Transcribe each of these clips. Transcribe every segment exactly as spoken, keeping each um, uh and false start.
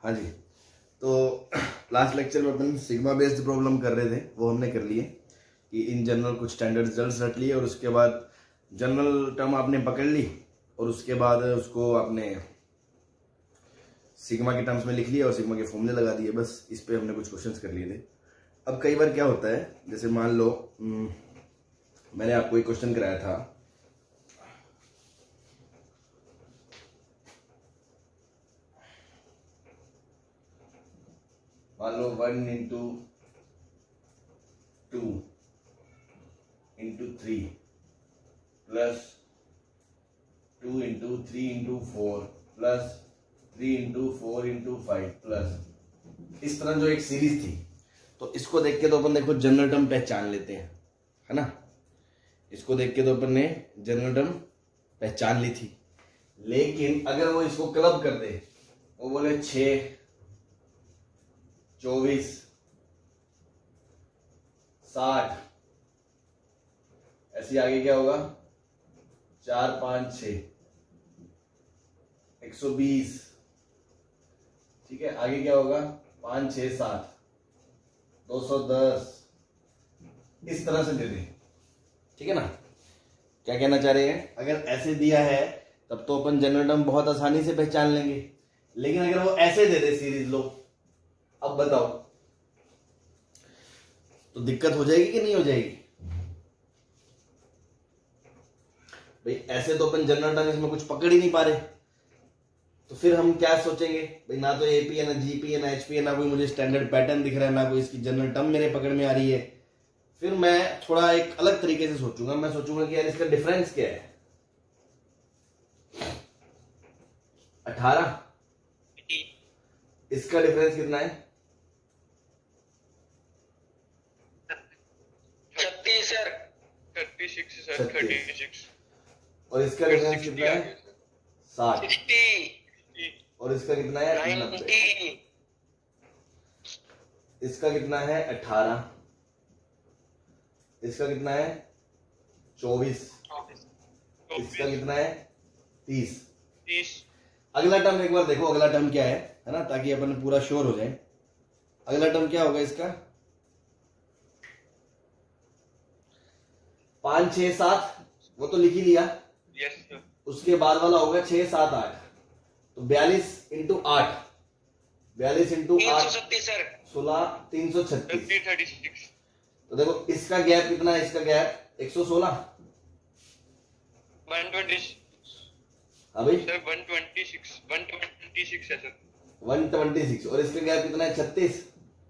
हाँ जी, तो last lecture में अपन सिग्मा बेस्ड प्रॉब्लम कर रहे थे, वो हमने कर लिए कि इन जनरल कुछ स्टैंडर्ड रिजल्ट्स रट लिए और उसके बाद जनरल टर्म आपने पकड़ ली और उसके बाद उसको आपने सिग्मा के टर्म्स में लिख लिया और सिग्मा के फॉर्मूले लगा दिए। बस इस पे हमने कुछ क्वेश्चंस कर लिए थे। अब कई बार क्या होता है, जैसे मान लो मैंने आपको एक क्वेश्चन कराया था, मान लो one into two into three plus two into three into four plus three into four into five plus, इस तरह जो एक सीरीज थी, तो इसको देख के तो अपन देखो जनरल टर्म पहचान लेते हैं, है ना। इसको देख के तो अपन ने जनरल टर्म पहचान ली थी, लेकिन अगर वो इसको क्लब कर दे, वो बोले छ चौबीस साठ, ऐसे आगे क्या होगा, चार पांच छ एक सौ बीस, ठीक है, आगे क्या होगा, पांच छह सात दो सौ दस, इस तरह से दे दें, ठीक है ना। क्या कहना चाह रहे हैं, अगर ऐसे दिया है तब तो अपन जनरल टर्म बहुत आसानी से पहचान लेंगे, लेकिन अगर वो ऐसे दे दे सीरीज लो, अब बताओ तो दिक्कत हो जाएगी कि नहीं हो जाएगी भाई। ऐसे तो अपन जनरल टर्म इसमें कुछ पकड़ ही नहीं पा रहे, तो फिर हम क्या सोचेंगे भाई, ना तो एपी है ना जीपी है ना एचपी है, ना कोई मुझे स्टैंडर्ड पैटर्न दिख रहा है, ना कोई इसकी जनरल टर्म मेरे पकड़ में आ रही है। फिर मैं थोड़ा एक अलग तरीके से सोचूंगा, मैं सोचूंगा कि यार इसका डिफरेंस क्या है, अठारह, इसका डिफरेंस कितना है, छत्तीस सर, छत्तीस सर, छत्तीस, और इसका डिफरेंस कितना है, साठ, और इसका कितना है, नब्बे, इसका कितना है, अठारह, इसका कितना है, चौबीस, इसका कितना है, तीस। अगला टर्म एक बार देखो, अगला टर्म क्या है, है ना, ताकि अपन पूरा श्योर हो जाए। अगला टर्म क्या होगा इसका, पांच छह सात, वो तो लिख ही लिया। Yes sir. उसके बाद वाला होगा छह सात आठ, तो बयालीस इंटू आठ, बयालीस इंटू आठ सोलह, तीन सौ छत्तीस। तो देखो इसका गैप कितना है, इसका गैप एक सौ सोलह, वन ट्वेंटी, अभी sir one twenty six, one twenty six है सर, वन ट्वेंटी सिक्स, और इसका गैप कितना है, छत्तीस,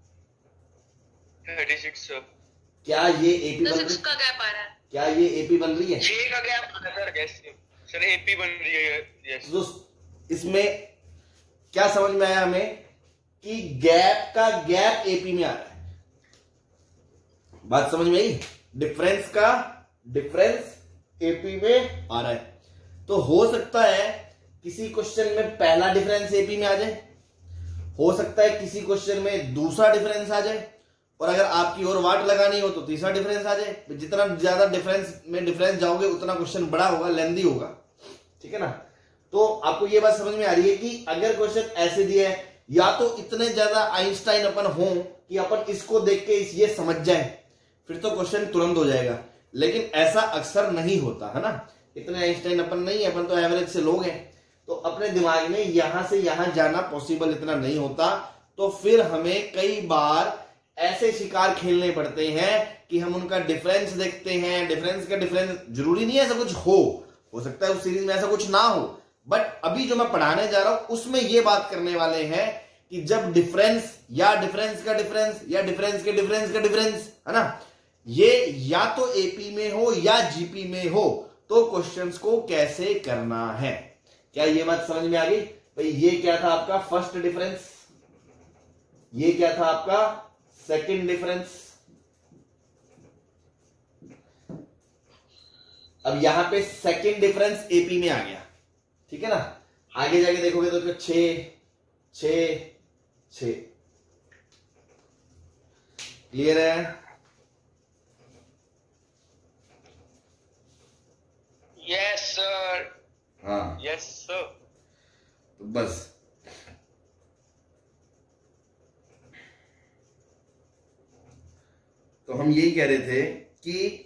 थर्टी सिक्स सर। क्या ये एपी बन रही का गैप आ रहा है, क्या ये एपी बन रही है, छह का गैप आ रहा है सर, यस सर, एपी बन रही है। यस। तो इसमें क्या समझ में आया हमें कि गैप का गैप एपी में आ रहा है, बात समझ में आई, डिफरेंस का डिफरेंस एपी में आ रहा है। तो हो सकता है किसी क्वेश्चन में पहला डिफरेंस एपी में आ जाए, हो सकता है किसी क्वेश्चन में दूसरा डिफरेंस आ जाए, और अगर आपकी और वाट लगानी हो तो तीसरा डिफरेंस आ जाए। जितना ज्यादा डिफरेंस में डिफरेंस जाओगे उतना क्वेश्चन बड़ा होगा, लेंदी होगा, ठीक है ना। तो आपको ये बात समझ में आ रही है कि अगर क्वेश्चन ऐसे दिया है, या तो इतने ज्यादा आइंस्टाइन अपन हो कि अपन इसको देख के ये समझ जाए, फिर तो क्वेश्चन तुरंत हो जाएगा, लेकिन ऐसा अक्सर नहीं होता, है ना। इतने आइंस्टाइन अपन नहीं है, अपन तो एवरेज से लोग हैं, तो अपने दिमाग में यहां से यहां जाना पॉसिबल इतना नहीं होता। तो फिर हमें कई बार ऐसे शिकार खेलने पड़ते हैं कि हम उनका डिफरेंस देखते हैं, डिफरेंस का डिफरेंस जरूरी नहीं है ऐसा कुछ हो हो सकता है उस सीरीज में ऐसा कुछ ना हो, बट अभी जो मैं पढ़ाने जा रहा हूं उसमें ये बात करने वाले हैं कि जब डिफरेंस या डिफरेंस का डिफरेंस या डिफरेंस के डिफरेंस का डिफरेंस, है ना, ये या तो एपी में हो या जीपी में हो, तो क्वेश्चंस को कैसे करना है। क्या ये बात समझ में आ गई भाई। ये क्या था आपका फर्स्ट डिफरेंस, ये क्या था आपका सेकंड डिफरेंस। अब यहां पे सेकंड डिफरेंस एपी में आ गया, ठीक है ना। आगे जाके देखोगे तो छ छ छ, क्लियर है। Yes sir. हाँ यस सर। तो बस तो हम यही कह रहे थे कि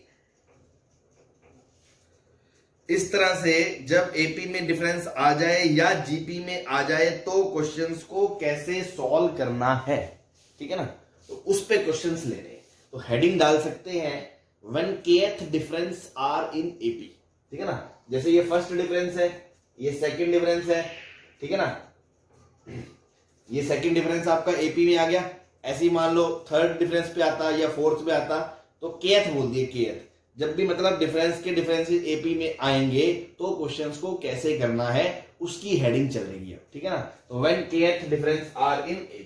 इस तरह से जब एपी में डिफरेंस आ जाए या जीपी में आ जाए तो क्वेश्चंस को कैसे सॉल्व करना है, ठीक है ना। तो उस पे क्वेश्चंस ले रहे हैं, तो हेडिंग डाल सकते हैं when kth difference are in AP, ठीक है ना। जैसे ये फर्स्ट डिफरेंस है, ये सेकंड डिफरेंस है, ठीक है ना। ये सेकंड डिफरेंस आपका एपी में आ गया। ऐसे ही मान लो थर्ड डिफरेंस पे आता या फोर्थ पे आता तो kth बोल दिए kth। जब भी मतलब डिफरेंस के डिफरेंसेस एपी में आएंगे तो क्वेश्चंस को कैसे करना है उसकी हेडिंग चल रही है, ठीक है ना। तो when kth difference are in AP.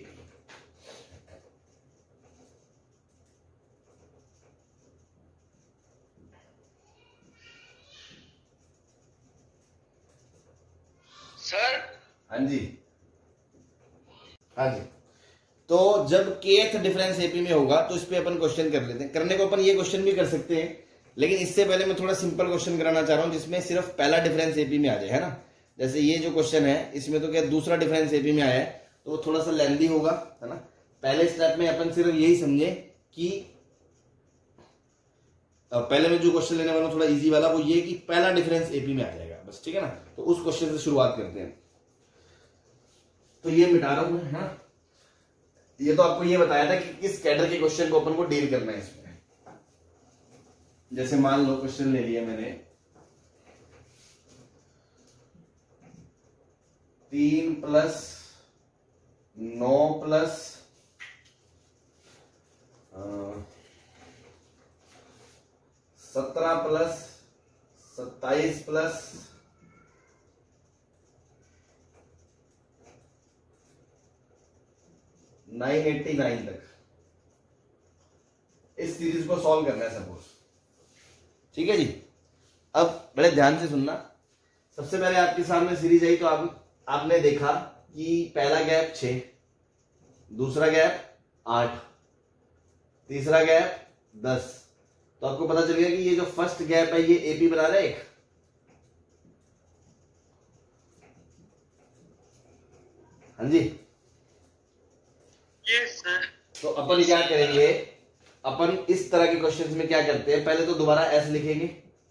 Sir हाँ जी, हाँ जी। तो जब kth डिफरेंस एपी में होगा तो इस पे अपन क्वेश्चन कर लेते हैं। करने को अपन ये क्वेश्चन भी कर सकते हैं, लेकिन इससे पहले मैं थोड़ा सिंपल क्वेश्चन कराना चाह रहा हूं जिसमें सिर्फ पहला डिफरेंस एपी में आ जाए, है ना। जैसे ये जो क्वेश्चन है इसमें तो क्या दूसरा डिफरेंस एपी में आया है तो वो थोड़ा सा लेंथी होगा, है ना। पहले स्टेप में अपन सिर्फ यही समझे कि पहले में जो क्वेश्चन लेने वाला थोड़ा इजी वाला वो ये कि पहला डिफरेंस एपी में आ जाएगा बस, ठीक है ना। तो उस क्वेश्चन से शुरुआत करते हैं। तो ये मिटा रहा हूं, है ना। ये तो आपको ये बताया था कि किस कैडर के क्वेश्चन को अपन को डील करना है इसमें। जैसे मान लो क्वेश्चन ले लिया मैंने तीन प्लस नौ प्लस सत्रह प्लस सत्ताईस प्लस नाइन एट्टी नाइन तक इस सीरीज को सॉल्व करना है सपोज, ठीक है जी। अब बड़े ध्यान से सुनना। सबसे पहले आपके सामने सीरीज आई तो आप आपने देखा कि पहला गैप छह, दूसरा गैप आठ, तीसरा गैप दस। तो आपको पता चल गया कि ये जो फर्स्ट गैप है ये एपी बना रहा है एक, हाँ जी। Yes sir. तो अपन क्या करेंगे, अपन इस तरह के क्वेश्चंस में क्या करते हैं, पहले तो दोबारा एस लिखेंगे,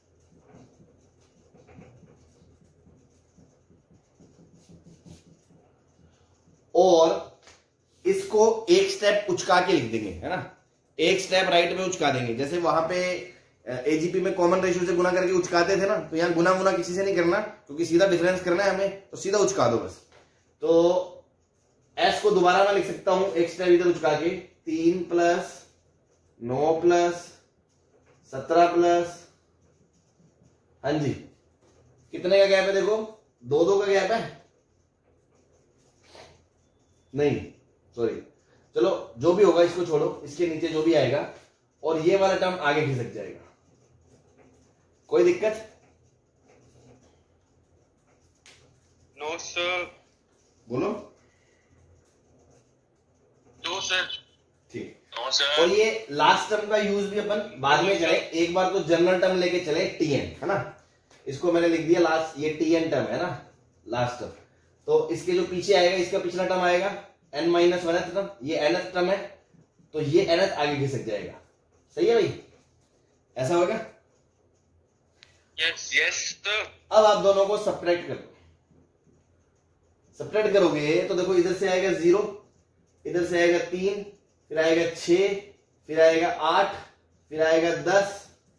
और इसको एक स्टेप उचका के लिख देंगे, है ना। एक स्टेप राइट में उचका देंगे। जैसे वहां पे एजीपी में कॉमन रेशियो से गुना करके उचकाते थे ना, तो यहां गुना गुना किसी से नहीं करना क्योंकि सीधा डिफरेंस करना है हमें, तो सीधा उचका दो बस। तो एस को दोबारा मैं लिख सकता हूं एक स्टेप इधर उचका के, तीन प्लस नौ प्लस सत्रह प्लस, हाँ जी। कितने का गैप है देखो, दो दो का गैप है, नहीं सॉरी, चलो जो भी होगा इसको छोड़ो, इसके नीचे जो भी आएगा और ये वाला टर्म आगे खिसक जाएगा। कोई दिक्कत? No sir. बोलो। No sir. ठीक। No sir. और ये लास्ट टर्म का यूज भी अपन बाद में करें, एक बार तो जनरल टर्म लेके चले टीएन, है ना। इसको मैंने लिख दिया लास्ट, ये टीएन टर्म है ना लास्ट टर्म। तो इसके जो पीछे आएगा इसका पिछला टर्म आएगा एन माइनस वन टर्म, ये एनथ टर्म है तो ये एनथ आगे खिसक जाएगा। सही है भाई, ऐसा होगा। यस यस तो। अब आप दोनों को सब्ट्रैक्ट करो। सब्ट्रैक्ट करोगे तो देखो इधर से आएगा जीरो, इधर से आएगा तीन, फिर आएगा छह, फिर आएगा आठ, फिर आएगा दस,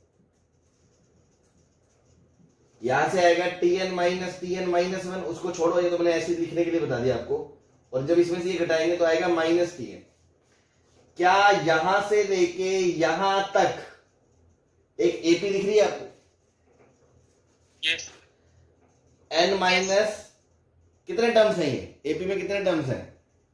यहां से आएगा t n minus t n minus one. उसको छोड़ो, ये तो मैंने ऐसे लिखने के लिए बता दिया आपको। और जब इसमें से ये घटाएंगे तो आएगा माइनस टीएन। क्या यहां से लेके यहां तक एक एपी दिख रही है आपको? यस। एन माइनस कितने टर्म्स हैं ये एपी में, कितने टर्म्स हैं?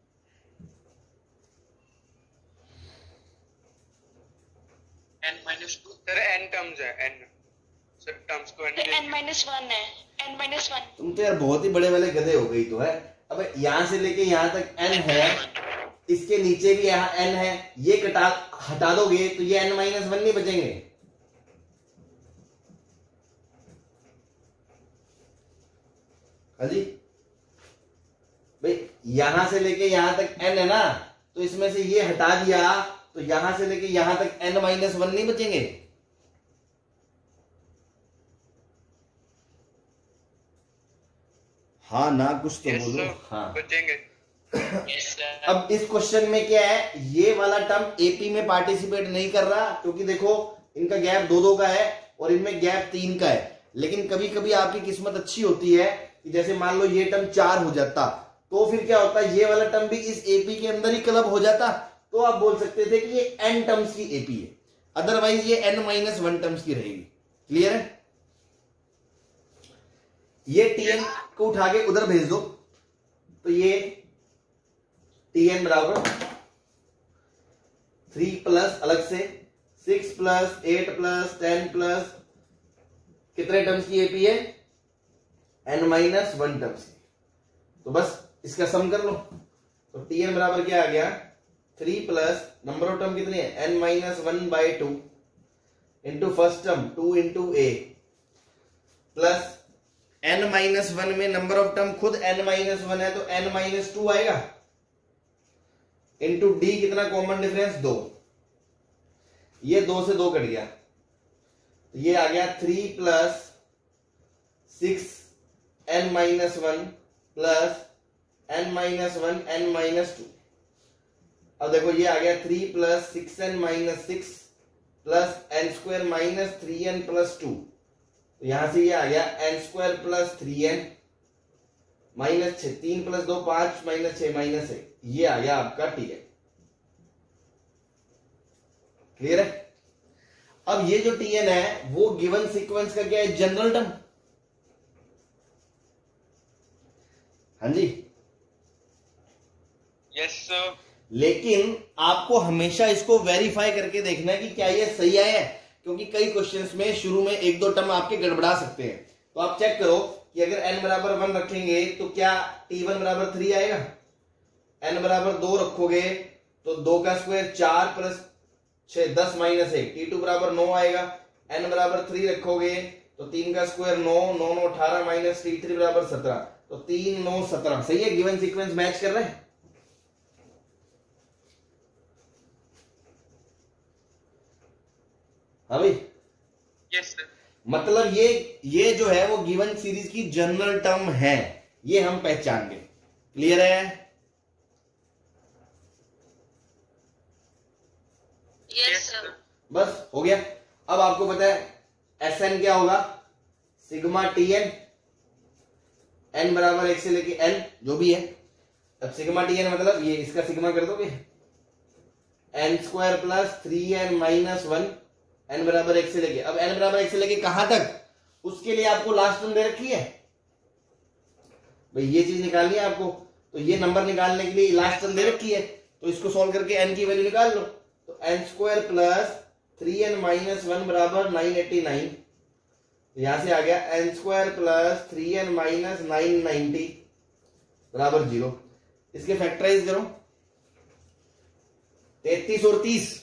N minus two sir, n terms है, एन सर टर्म्स को एन माइनस वन है, एन माइनस वन। तुम तो यार बहुत ही बड़े वाले गधे हो गई तो है। अब यहां से लेके यहां तक एन है, इसके नीचे भी यहां एन है, ये कटा हटा दोगे तो ये एन माइनस वन नहीं बचेंगे। हाँ जी भाई, यहां से लेके यहां तक एन है ना, तो इसमें से ये हटा दिया तो यहां से लेके यहां तक एन माइनस वन नहीं बचेंगे? हाँ ना, कुछ तो Yes, बोलो। sir. हाँ, बचेंगे। Yes, sir. अब इस क्वेश्चन में क्या है, ये वाला टर्म एपी में पार्टिसिपेट नहीं कर रहा, क्योंकि देखो इनका गैप दो दो का है और इनमें गैप तीन का है। लेकिन कभी कभी आपकी किस्मत अच्छी होती है कि जैसे मान लो ये टर्म चार हो जाता, तो फिर क्या होता, ये वाला टर्म भी इस एपी के अंदर ही क्लब हो जाता, तो आप बोल सकते थे कि ये एन टर्म्स की एपी है, अदरवाइज ये एन माइनस वन टर्म्स की रहेगी। क्लियर है? ये टीएन को उठा के उधर भेज दो, तो ये टीएन बराबर थ्री प्लस अलग से six plus eight plus ten plus कितने टर्म्स की एपी है? एन माइनस वन टर्म्स की। तो बस इसका सम कर लो, तो टीएन बराबर क्या आ गया? Three plus number of term कितने हैं? N minus one by two into first term two into a plus n minus one में नंबर ऑफ टर्म खुद एन माइनस वन है, तो एन माइनस टू आएगा इंटू डी, कितना common difference? दो। ये दो से दो कट गया, तो ये आ गया three plus six n minus one plus n minus one n minus two. अब देखो ये आ गया three plus six n minus six plus n square minus three n plus two. तो यहां से ये आ गया n square plus three n minus छह, तीन प्लस दो पांच माइनस छह माइनस एक, ये आ गया आपका टी एन। क्लियर है? अब ये जो टी एन है वो गिवन सीक्वेंस का क्या है? General term. हाँ जी, यस सर। लेकिन आपको हमेशा इसको वेरीफाई करके देखना है कि क्या ये सही आया है, क्योंकि कई क्वेश्चंस में शुरू में एक दो टर्म आपके गड़बड़ा सकते हैं। तो आप चेक करो कि अगर n बराबर वन रखेंगे तो क्या टी वन बराबर थ्री आएगा? n बराबर दो रखोगे तो दो का स्क्वायर चार प्लस छह दस माइनस एक, टी टू बराबर नौ आएगा। n बराबर थ्री रखोगे तो तीन का स्क्वायर नौ, नौ नौ अठारह माइनस टी थ्री बराबर सत्रह, तो तीन नौ सत्रह। सही है? गिवन सीक्वेंस मैच कर रहे हैं। हाँ भाई, यस सर। मतलब ये ये जो है वो गिवन सीरीज की जनरल टर्म है, ये हम पहचान गए। क्लियर है? Yes, sir. बस हो गया। अब आपको पता है एस एन क्या होगा? सिग्मा टी एन, एन बराबर एक से लेके एन जो भी है। अब सिग्मा टी एन मतलब ये इसका सिग्मा कर दोगे, n square plus three n minus one, n बराबर एक से लेके। अब एन बराबर एक से लेके कहां तक, उसके लिए आपको लास्ट टर्म दे रखी है भाई, ये चीज निकालनी है आपको। तो ये नंबर निकालने के लिए लास्ट टर्म दे रखी है, तो इसको सॉल्व करके एन की वैल्यू निकाल लो। तो n square plus three n minus one बराबर नाइन एटी नाइन, यहां से आ गया n square plus three n minus nine ninety बराबर जीरो। इसके फैक्टराइज करो, तैतीस और तीस,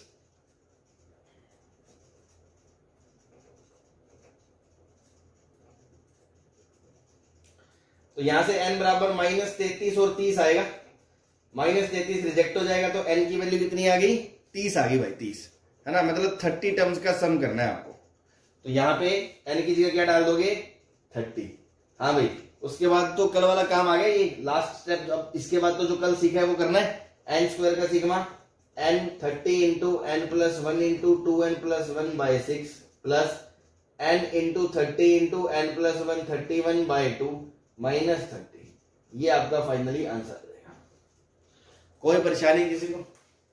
तो यहां से n बराबर माइनस तैतीस और तीस आएगा। माइनस तैतीस रिजेक्ट हो जाएगा, तो n की वैल्यू कितनी आ गई? तीस आ गई भाई, तीस है ना। मतलब थर्टी टर्म्स का सम करना है आपको। तो यहां पे n की जगह क्या डाल दोगे? थर्टी। हाँ भाई, उसके बाद तो कल वाला काम आ गया, ये लास्ट स्टेप। अब इसके बाद तो जो कल सीखा है वो करना है। एन स्क्वायर का sigma n thirty into n plus one into two n plus one by six plus n into thirty into n plus one thirty one by two minus thirty. ये आपका फाइनली आंसर रहेगा। कोई परेशानी किसी को?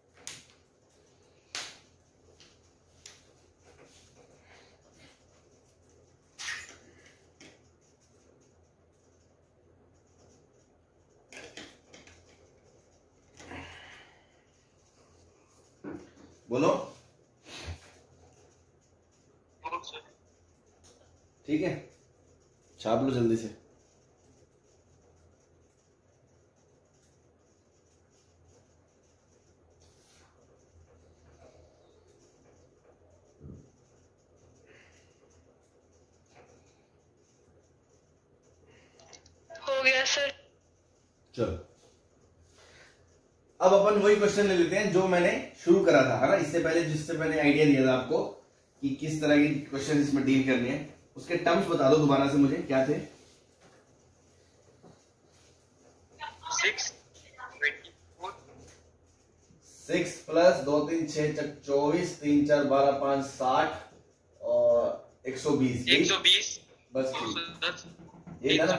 बोलो। ठीक है, छाप लो जल्दी से। हो गया सर। चलो, अब अपन वही क्वेश्चन ले लेते हैं जो मैंने शुरू करा था, है ना, इससे पहले, जिससे मैंने आइडिया दिया था आपको कि किस तरह की क्वेश्चन इसमें डील करनी है। उसके टर्म्स बता दो दोबारा से मुझे, क्या थे? सिक्स सिक्स प्लस दो तीन छह चक चौबीस, तीन चार बारह, पांच साठ और एक सौ बीस। एक सौ बीस बस ये था ना।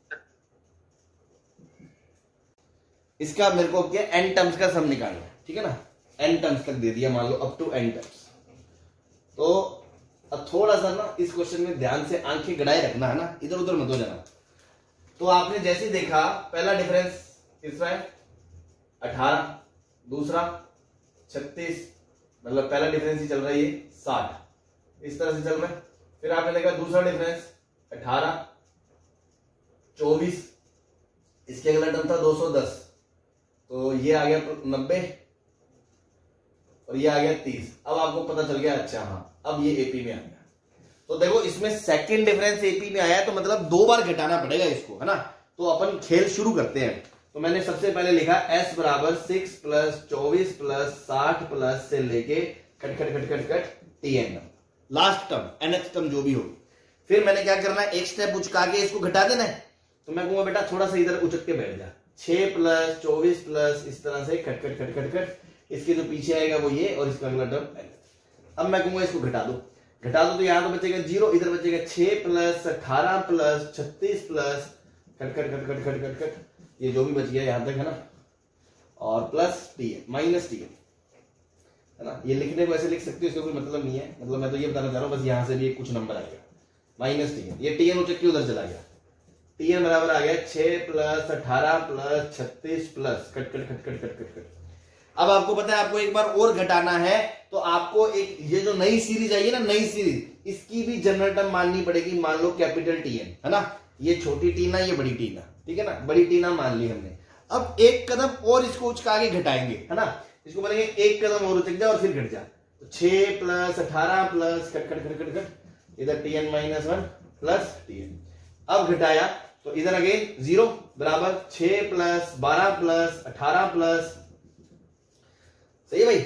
इसका मेरे को क्या एन टर्म्स का सम निकालना है, ठीक है ना। एन टर्म्स तक दे दिया मान लो, अप टू एन टर्म्स। तो अब थोड़ा सा ना इस क्वेश्चन में ध्यान से आंखें गड़ाए रखना, है ना, इधर उधर मत हो जाना। तो आपने जैसे देखा पहला डिफरेंस कितना है, अठारह, दूसरा छत्तीस, मतलब पहला डिफरेंस ही चल रहा है ये साठ, इस तरह से चल रहा है। फिर आपने देखा दूसरा डिफरेंस अठारह, चौबीस, इसके अगला टर्म था दो सौ दस, तो ये आ गया नब्बे और ये आ गया तीस। अब आपको पता चल गया, अच्छा हाँ अब ये एपी में आ गया। तो देखो इसमें सेकंड डिफरेंस एपी में आया, तो मतलब दो बार घटाना पड़ेगा इसको, है ना। तो अपन खेल शुरू करते हैं। तो मैंने सबसे पहले लिखा एस बराबर सिक्स प्लस चौबीस प्लस साठ प्लस से लेके cut cut cut cut cut t n, last term nth term जो भी होगी। फिर मैंने क्या करना है, एक स्टेप उचका के इसको घटा देना है। तो मैं कहूंगा बेटा थोड़ा सा इधर उचक के बैठ जा, छह प्लस चौबीस प्लस इस तरह से cut cut cut cut cut, इसके जो पीछे आएगा वो ये और इसका अगला टर्म एनएथ। अब मैं कहूंगा इसको घटा दो, घटा दो तो यहां तो बचेगा जीरो, इधर बचेगा छह प्लस अठारह प्लस छत्तीस plus cut cut cut cut cut cut cut, ये जो भी बच गया यहां तक, है ना, और plus t n minus t n, है ना। ये लिखने को ऐसे लिख सकते हो, इसका कोई मतलब नहीं है, मतलब मैं तो ये बताना चाह रहा हूं बस यहां से भी कुछ नंबर आएगा माइनस टी एन। ये टी एन उचक के उधर चला गया, टी एन बराबर आ गया छह प्लस अठारह प्लस छत्तीस plus cut cut cut cut cut cut cut. अब आपको पता है आपको एक बार और घटाना है, तो आपको एक ये जो नई सीरीज आई है ना, नई सीरीज, इसकी भी जनरल टर्म माननी पड़ेगी। मान लो कैपिटल टी एन, है ना, ये छोटी टीना, ये बड़ी टीना, ठीक है ना, बड़ी टीना मान ली हमने। अब एक कदम और इसको उचका आगे घटाएंगे, है ना, इसको बोलेंगे एक कदम और उचक जा और फिर घट जा। तो छह प्लस अठारह plus cut cut cut cut cut, इधर t n minus one plus t n. अब घटाया तो इधर अगेन जीरो बराबर छह प्लस बारह प्लस अठारह प्लस, सही है भाई,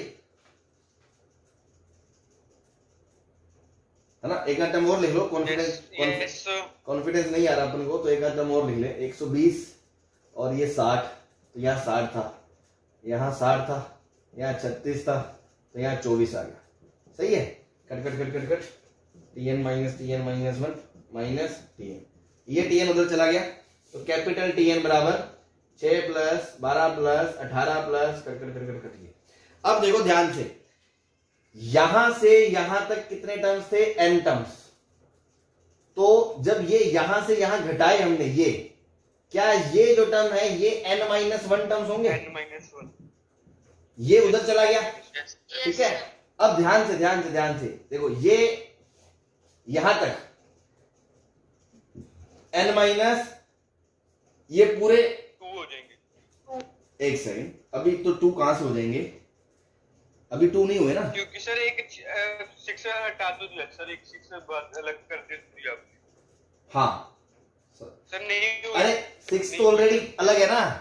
है ना। एक आध टर्म और लिख लो, कॉन्फिडेंस कॉन्फिडेंस नहीं आ रहा अपन को, तो एक आध टर्म और लिख ले। एक सौ बीस और ये साठ, तो यहाँ साठ था, यहाँ साठ था, यहाँ छत्तीस था, तो यहाँ चौबीस आ गया, सही है। Cut cut cut cut cut, t n minus t n minus one minus t n, ये टी एन उधर चला गया। तो कैपिटल टी एन बराबर छह प्लस बारह प्लस अठारह plus cut cut cut cut cut. अब देखो ध्यान से, यहां से यहां तक कितने टर्म्स थे, एन टर्म्स। तो जब ये यहां से यहां घटाए हमने, ये क्या ये जो टर्म है ये एन माइनस वन टर्म्स होंगे, एन माइनस वन, ये उधर चला गया, Yes, ठीक है। sir. अब ध्यान से ध्यान से ध्यान से देखो, ये यहां तक एन माइनस, ये पूरे टू हो जाएंगे। एक सेकंड, अभी तो टू कहां से हो जाएंगे, अभी टू नहीं हुए ना, क्योंकि सर एक सिक्स हटा दो सर, एक सिक्स अलग कर देती आप। हाँ सर नहीं हुए। अरे सिक्स तो ऑलरेडी अलग है ना।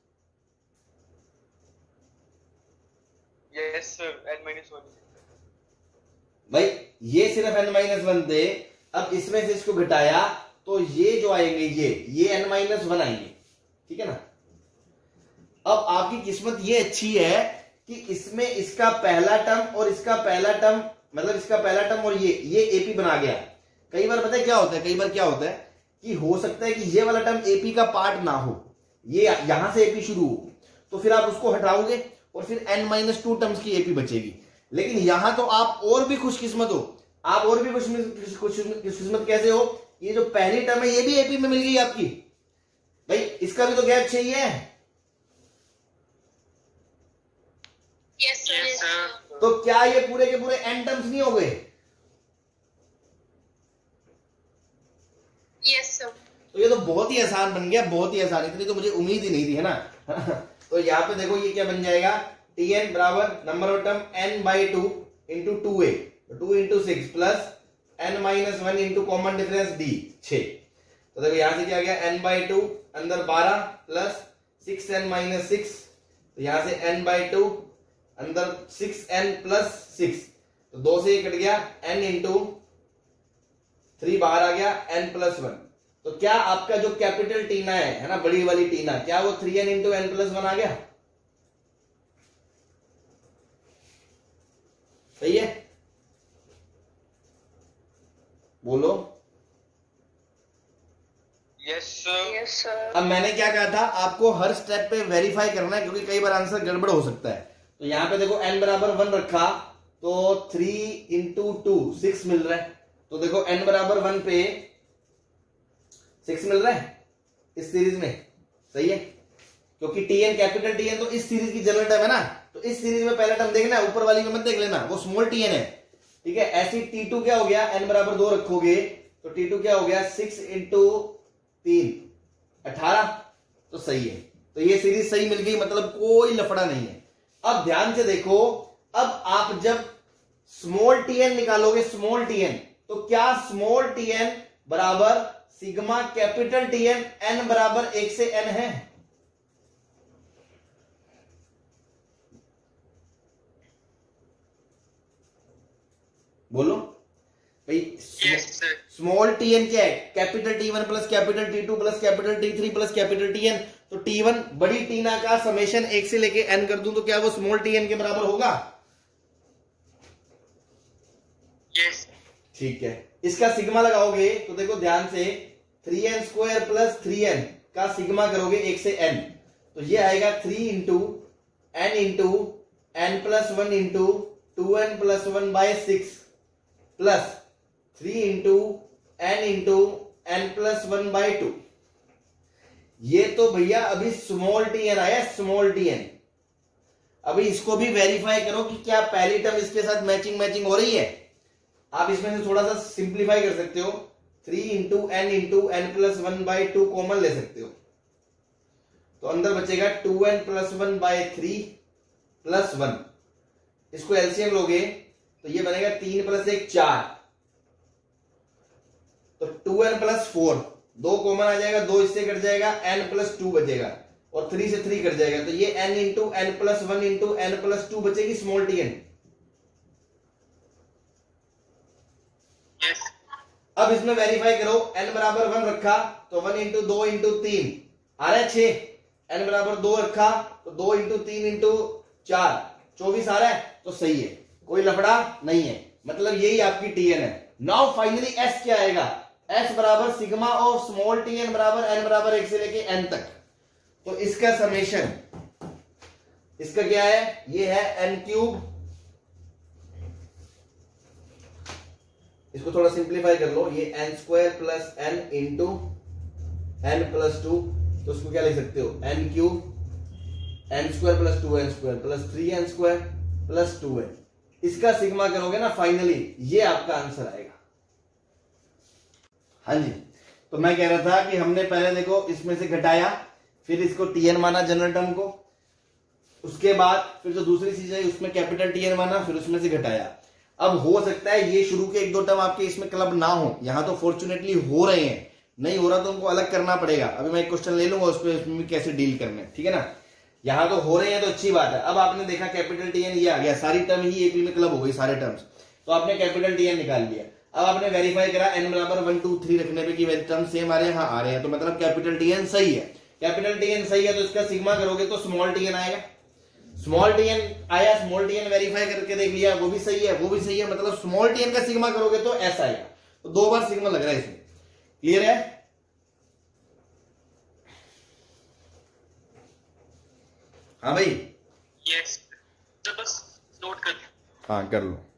Yes sir, n minus one भाई ये सिर्फ एन माइनस वन थे, अब इसमें से इसको घटाया तो ये जो आएंगे ये ये एन माइनस वन आएंगे, ठीक है ना। अब आपकी किस्मत ये अच्छी है कि इसमें इसका पहला टर्म और इसका पहला टर्म, मतलब इसका पहला टर्म और ये ये एपी बना गया। कई बार पता है क्या होता है, कई बार क्या होता है कि हो सकता है कि ये वाला टर्म एपी का पार्ट ना हो, ये यहां से एपी शुरू हो, तो फिर आप उसको हटाओगे और फिर एन माइनस टू टर्म्स की एपी बचेगी। लेकिन यहां तो आप और भी खुशकिस्मत हो, आप और भी खुशकिस्मत कैसे हो, ये जो पहली टर्म है ये भी एपी में मिल गई आपकी, भाई इसका भी तो गैप चाहिए है। Yes, sir. Yes, Yes, sir. sir. तो क्या ये पूरे के पूरे एन टर्म्स नहीं हो गए? Yes, sir. तो ये तो बहुत ही आसान बन गया, बहुत ही आसान, इतनी तो मुझे उम्मीद ही नहीं थी, है ना। तो यहाँ पे देखो ये क्या बन जाएगा, टी एन बराबर number of term n by two into two a, two into six plus n minus one into common difference d छह। तो देखो यहां से क्या गया, एन बाई टू अंदर बारह plus six n minus six तो यहां से n बाई टू, अंदर सिक्स एन प्लस सिक्स, तो दो से ये कट गया, n इंटू थ्री बाहर आ गया, n प्लस वन। तो क्या आपका जो कैपिटल टीना है है ना, बड़ी वाली टीना, क्या वो three n into n plus one आ गया? सही है, बोलो। Yes sir. Yes, sir. अब मैंने क्या कहा था, आपको हर स्टेप पे वेरीफाई करना है, क्योंकि कई बार आंसर गड़बड़ हो सकता है। तो यहां पे देखो n बराबर वन रखा, तो थ्री इंटू टू सिक्स मिल रहा है। तो देखो n बराबर वन पे सिक्स मिल रहा है इस सीरीज में, सही है, क्योंकि टीएन कैपिटल टीएन तो इस सीरीज की जनरल टर्म है ना। तो इस सीरीज में पहला टर्म देखना है, ऊपर वाली में मत देख लेना, वो स्मॉल टीएन है, ठीक है। ऐसी टी टू क्या हो गया, n बराबर दो रखोगे तो टी टू क्या हो गया, सिक्स इंटू तीन अठारह, तो सही है। तो ये सीरीज सही मिल गई, मतलब कोई लफड़ा नहीं है। अब ध्यान से देखो, अब आप जब स्मॉल टीएन निकालोगे, स्मॉल टीएन, तो क्या स्मॉल टीएन बराबर सिग्मा कैपिटल टीएन एन बराबर एक से एन है? बोलो भाई। Yes sir. स्मॉल टीएन क्या है, capital t one plus capital t two plus capital t three plus capital t n. तो टी वन बड़ी टीना का समेशन एक से लेके एन कर दूं तो क्या वो स्मॉल टीएन के बराबर होगा? यस। ठीक है, इसका सिग्मा लगाओगे तो देखो ध्यान से, three n square plus three n का सिग्मा करोगे एक से एन, तो ये आएगा three into n into n plus one into two n plus one by six plus three into n into n plus one by two. ये तो भैया अभी स्मॉल टी एन आया, स्मॉल टी एन। अभी इसको भी वेरीफाई करो कि क्या पहली टर्म इसके साथ मैचिंग मैचिंग हो रही है। आप इसमें से थोड़ा सा सिंप्लीफाई कर सकते हो, three into n into n plus one by two common ले सकते हो, तो अंदर बचेगा two n plus one by three plus one. इसको एलसीएम लोगे तो ये बनेगा तीन प्लस एक चार, तो टू एन प्लस फोर, दो कॉमन आ जाएगा, दो इससे कट जाएगा, एन प्लस टू बचेगा, और थ्री से थ्री कट जाएगा, तो ये n into n plus one into n plus two बचेगी स्मॉल टी एन। यस। अब इसमें वेरीफाई करो, n बराबर वन रखा तो वन इंटू दो इंटू तीन आ रहा है छह, n बराबर दो रखा तो दो इंटू तीन इंटू चार चौबीस आ रहा है, तो सही है, कोई लफड़ा नहीं है, मतलब यही आपकी टीएन है। नाउ फाइनली s क्या आएगा, s बराबर सिग्मा ऑफ स्मॉल टीएन बराबर n बराबर एक से लेके n तक। तो इसका समेशन, इसका क्या है, ये है n क्यूब, इसको थोड़ा सिंप्लीफाई कर लो, ये n square plus n into n plus two, तो उसको क्या लिख सकते हो, n cube n square plus two n square plus three n square plus two n. इसका सिग्मा करोगे ना फाइनली, ये आपका आंसर आएगा। हाँ जी, तो मैं कह रहा था कि हमने पहले देखो इसमें से घटाया, फिर इसको टीएन माना जनरल टर्म को, उसके बाद फिर जो दूसरी चीज है उसमें कैपिटल टीएन माना, फिर उसमें से घटाया। अब हो सकता है ये शुरू के एक दो टर्म आपके इसमें क्लब ना हो, यहां तो फॉर्चुनेटली हो रहे हैं, नहीं हो रहा तो उनको अलग करना पड़ेगा। अभी मैं एक क्वेश्चन ले लूंगा उस पर, उसमें कैसे डील करना है, ठीक है ना। यहां तो हो रहे हैं तो अच्छी बात है। अब आपने देखा कैपिटल टीएन ये आ गया, सारी टर्म ही एपी में क्लब हो गई, सारे टर्म्स, तो आपने कैपिटल टीएन निकाल लिया। अब आपने वेरीफाई करा एन बराबर वन टू थ्री रखने पे कि टर्म सेम आ रहे हैं, हाँ आ रहे हैं, तो मतलब कैपिटल टीएन सही है। कैपिटल टीएन सही है तो इसका सिग्मा करोगे तो स्मॉल टीएन आएगा, स्मॉल टीएन आया, स्मॉल टीएन वेरीफाई करके देख लिया, वो भी सही है, वो भी सही है, मतलब स्मॉल टीएन का सिग्मा करोगे तो ऐसा आएगा। तो दो बार सिग्मा लग रहा है इसमें, क्लियर है। हाँ भाई, यस। तो बस नोट कर। हाँ कर लो।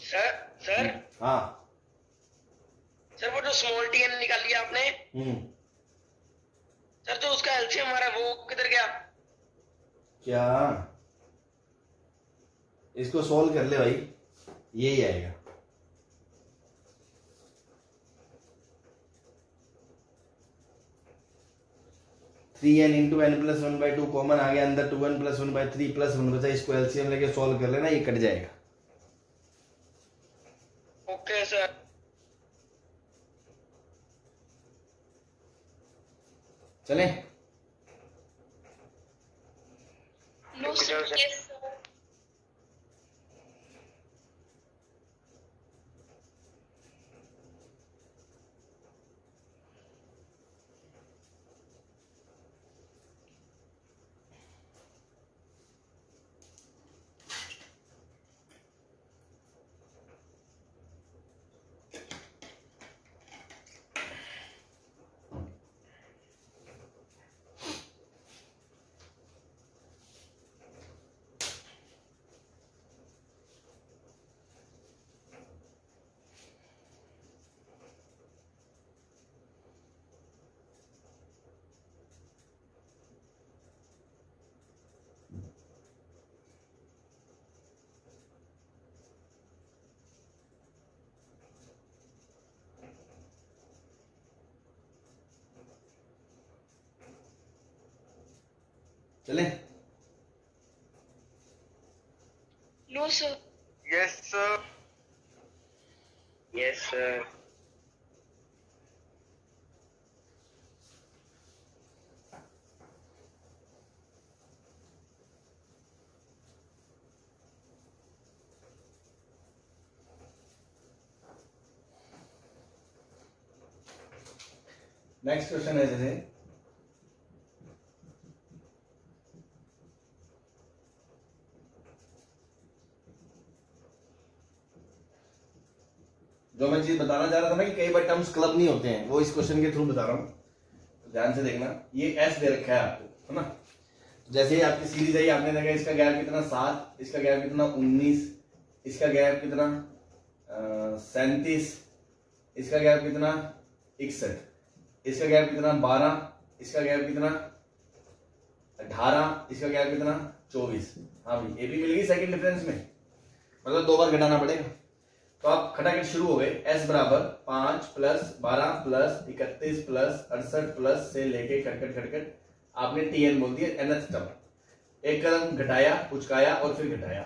सर सर हाँ सर वो जो स्मॉल टी एन निकाल लिया आपने हम्म सर, जो उसका एलसीएम हमारा वो किधर गया? क्या इसको सोल्व कर ले भाई, यही आएगा। Three n into n plus one by two common आ गया अंदर, two n plus one by three plus one बचा, इसको एलसीएम लेके सोल्व कर लेना, ये कट जाएगा। Okay sir. चले No, sir. Yes, sir. चले No, sir. Yes sir. Yes sir. Next question है जैसे जो मैं चीज बताना चाह रहा था ना कि कई बार टर्म्स क्लब नहीं होते हैं, वो इस क्वेश्चन के थ्रू बता रहा हूं, तो ध्यान से देखना। ये एस दे रखा है आपको, है ना। तो जैसे ही आपकी सीरीज आई, आपने देखा इसका गैप कितना सात, इसका गैप कितना उन्नीस, इसका गैप कितना सैंतीस, इसका गैप कितना इकसठ, इसका गैप कितना बारह, इसका गैप कितना अठारह, इसका गैप कितना चौबीस। हाँ भाई एपी मिल गई सेकंड डिफरेंस में, मतलब दो बार घटाना पड़ेगा। तो आप खटाखट शुरू हो गए। एस बराबर पांच प्लस बारह प्लस इकतीस प्लस अड़सठ प्लस से लेके खटखट खटखट आपने टी एन बोल दिया, एनथ टर्म। एक कदम घटाया, उचकाया और फिर घटाया।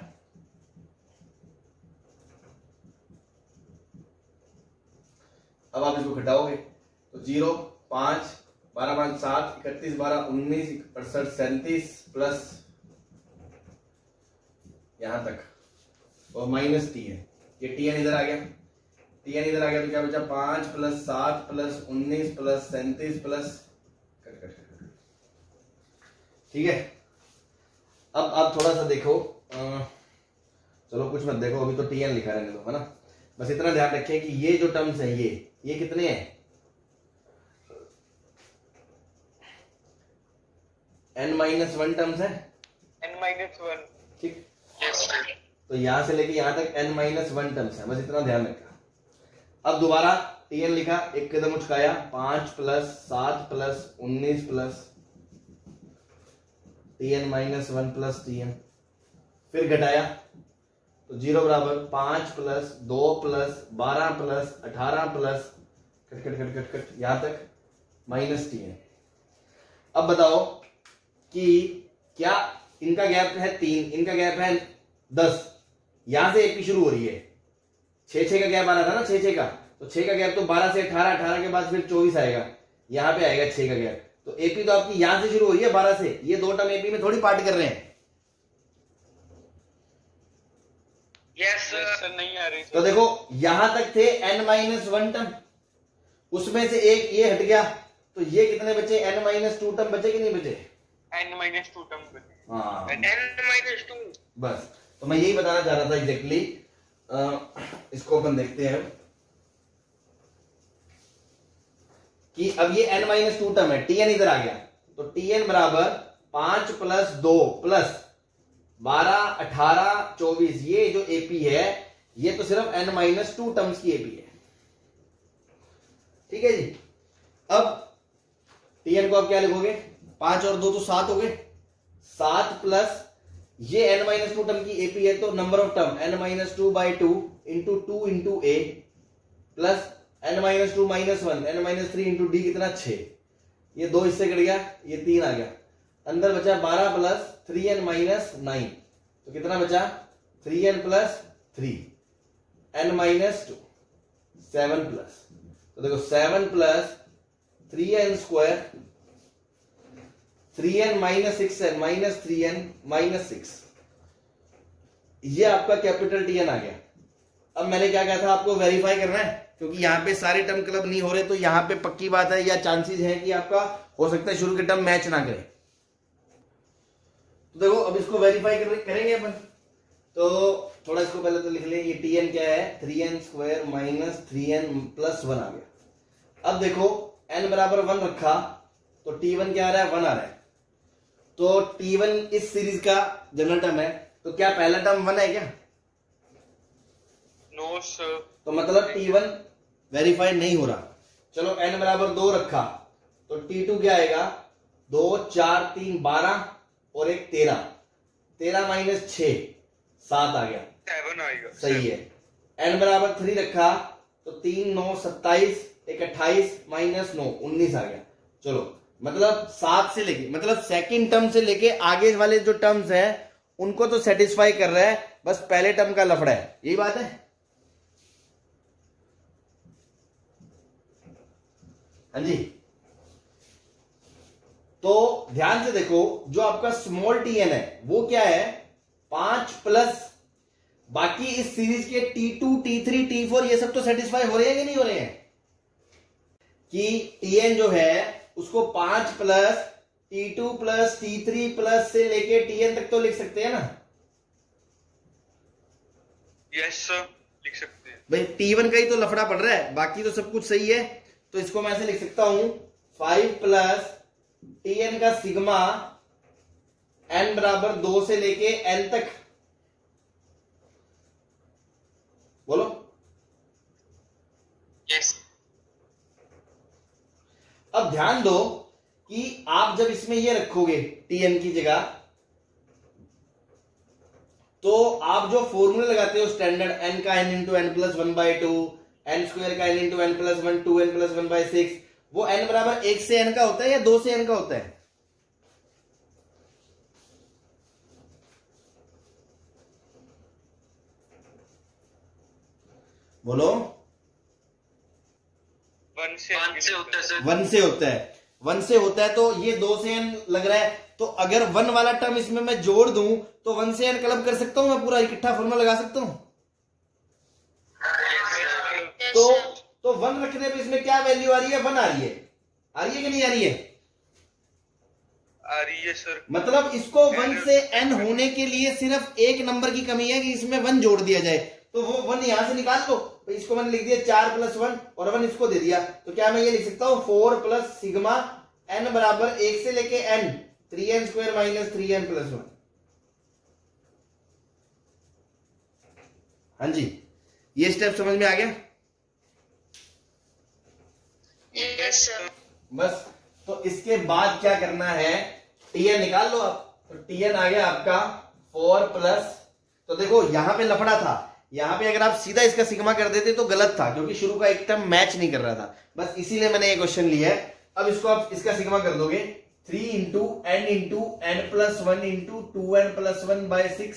अब आप इसको घटाओगे तो जीरो पांच बारह पांच सात इकतीस बारह उन्नीस अड़सठ सैंतीस प्लस यहां तक और माइनस टी एन। ये टी एन इधर आ गया, टी एन इधर आ गया तो क्या बचा पांच प्लस सात प्लस उन्नीस प्लस सैंतीस प्लस कट कट कट। ठीक है, अब आप थोड़ा सा देखो, आ, चलो कुछ मत देखो, अभी तो टी एन लिखा रहने दो, है ना। बस इतना ध्यान रखें कि ये जो टर्म्स है ये ये कितने हैं, एन माइनस वन टर्म्स है, एन माइनस वन। ठीक। Yes sir. तो यहां से लेके यहां तक एन माइनस वन टर्म्स है, बस इतना ध्यान रखना। अब दोबारा टी एन लिखा, एक कदम उचकाया, पांच प्लस सात प्लस उन्नीस plus t n minus one plus t n, फिर घटाया तो जीरो बराबर पांच प्लस दो प्लस बारह प्लस अठारह plus cut cut cut cut cut यहां तक माइनस टी एन। अब बताओ कि क्या इनका गैप है तीन, इनका गैप है दस, यहां से एपी शुरू हो रही है, छह छह का गैप आ रहा था ना, छह छह का, तो छह का गैप तो बारह से अठारह, अठारह के बाद फिर चौबीस आएगा, यहां पे आएगा छह का गैप। तो एपी तो आपकी यहां से शुरू हो रही है बारह से, ये दो टर्म एपी में थोड़ी पार्ट कर रहे हैं। Yes sir sir. नहीं आ रही। तो देखो यहां तक थे एन माइनस वन टर्म, उसमें से एक ये हट गया, तो ये कितने बचे, एन माइनस टू टर्म बचे कि नहीं बचे? एन माइनस टू टर्म बचे। हाँ एन माइनस टू। बस, तो मैं यही बताना चाह रहा था एग्जैक्टली। इसको अपन देखते हैं कि अब ये एन माइनस टू टर्म है, टी एन इधर आ गया, तो टी एन बराबर पांच प्लस दो प्लस बारह अठारह चौबीस, ये जो एपी है ये तो सिर्फ n माइनस टू टर्म्स की एपी है। ठीक है जी। अब Tn को आप क्या लिखोगे, पांच और दो तो सात हो गए, सात प्लस ये n माइनस टू टर्म की एपी है तो number of term n minus two by two into two into a plus n minus two minus one n minus three into d कितना छह, ये दो इससे कट गया, ये तीन आ गया, अंदर बचा बारह plus three n minus nine, तो कितना बचा three n plus three n minus two seven plus, तो देखो seven plus three n square three n minus six n minus three n minus six, ये आपका कैपिटल टी एन आ गया। अब मैंने क्या कहा था आपको वेरीफाई करना है, क्योंकि यहां पे सारे टर्म क्लब नहीं हो रहे तो यहां पे पक्की बात है या चांसेस है कि आपका हो सकता है शुरू के टर्म मैच ना करे। तो देखो अब इसको वेरीफाई करेंगे अपन, तो थोड़ा इसको पहले तो लिख लें, ये टी एन क्या है three n square minus three n plus one आ गया। अब देखो n बराबर वन रखा तो टी वन क्या आ रहा है, वन आ रहा है, तो टी वन इस सीरीज का जनरल टर्म है, तो क्या पहला टर्म वन है क्या? No sir. तो मतलब टी वन वेरीफाई नहीं हो रहा। चलो n बराबर दो रखा तो टी टू क्या आएगा, दो चार तीन बारह और एक तेरह, तेरह माइनस छ सात आ गया, सेवन आएगा। सही है। n बराबर थ्री रखा तो तीन नौ सत्ताईस, एक अट्ठाईस माइनस नौ उन्नीस आ गया। चलो मतलब सात से लेके मतलब सेकंड टर्म से लेके आगे वाले जो टर्म्स हैं उनको तो सेटिस्फाई कर रहा है, बस पहले टर्म का लफड़ा है, यही बात है। हाँ जी, तो ध्यान से देखो जो आपका स्मॉल टी एन है वो क्या है पांच प्लस बाकी इस सीरीज के t two t three t four ये सब तो सेटिस्फाई हो रहे हैं कि नहीं हो रहे हैं, कि टी एन जो है उसको पांच plus t two plus t three plus से लेके टी एन तक तो लिख सकते हैं ना। यस सर लिख सकते हैं। भाई टी वन का ही तो लफड़ा पड़ रहा है, बाकी तो सब कुछ सही है, तो इसको मैं ऐसे लिख सकता हूं फाइव प्लस टी एन का सिग्मा एन बराबर दो से लेके एन तक, बोलो यस। अब ध्यान दो कि आप जब इसमें ये रखोगे टीएन की जगह, तो आप जो फॉर्मूले लगाते हो स्टैंडर्ड एन का n into n plus one by two, n square का n into n plus one, two n plus one by six, वो एन बराबर एक से एन का होता है या दो से एन का होता है? बोलो। वन से वन से होता है सर। वन से होता है, वन से होता है तो ये दो से एन लग रहा है, तो अगर वन वाला टर्म इसमें मैं जोड़ दूं तो वन से एन क्लब कर सकता हूं, मैं पूरा इकट्ठा फॉर्मूला लगा सकता हूं। तो तो वन रखने पे इसमें क्या वैल्यू आ रही है, वन आ रही है, आ रही है कि नहीं आ रही है? आ रही है सर। मतलब इसको वन से एन होने के लिए सिर्फ एक नंबर की कमी है कि इसमें वन जोड़ दिया जाए, तो वो वन यहां से निकाल दो, तो इसको मैंने लिख दिया चार प्लस वन और वन इसको दे दिया, तो क्या मैं ये लिख सकता हूं फोर प्लस सिग्मा एन बराबर एक से लेके n three n square minus three n plus one. हाँ जी, ये स्टेप समझ में आ गया? Yes sir. बस, तो इसके बाद क्या करना है, टीएन निकाल लो आप, तो टीएन आ गया आपका फोर प्लस, तो देखो यहां पे लफड़ा था, यहां पे अगर आप सीधा इसका सिग्मा कर देते तो गलत था, क्योंकि शुरू का एक टर्म मैच नहीं कर रहा था, बस इसीलिए मैंने ये क्वेश्चन लिया है। अब इसको आप इसका सिग्मा कर दोगे three into n into n plus one into two n plus one by six,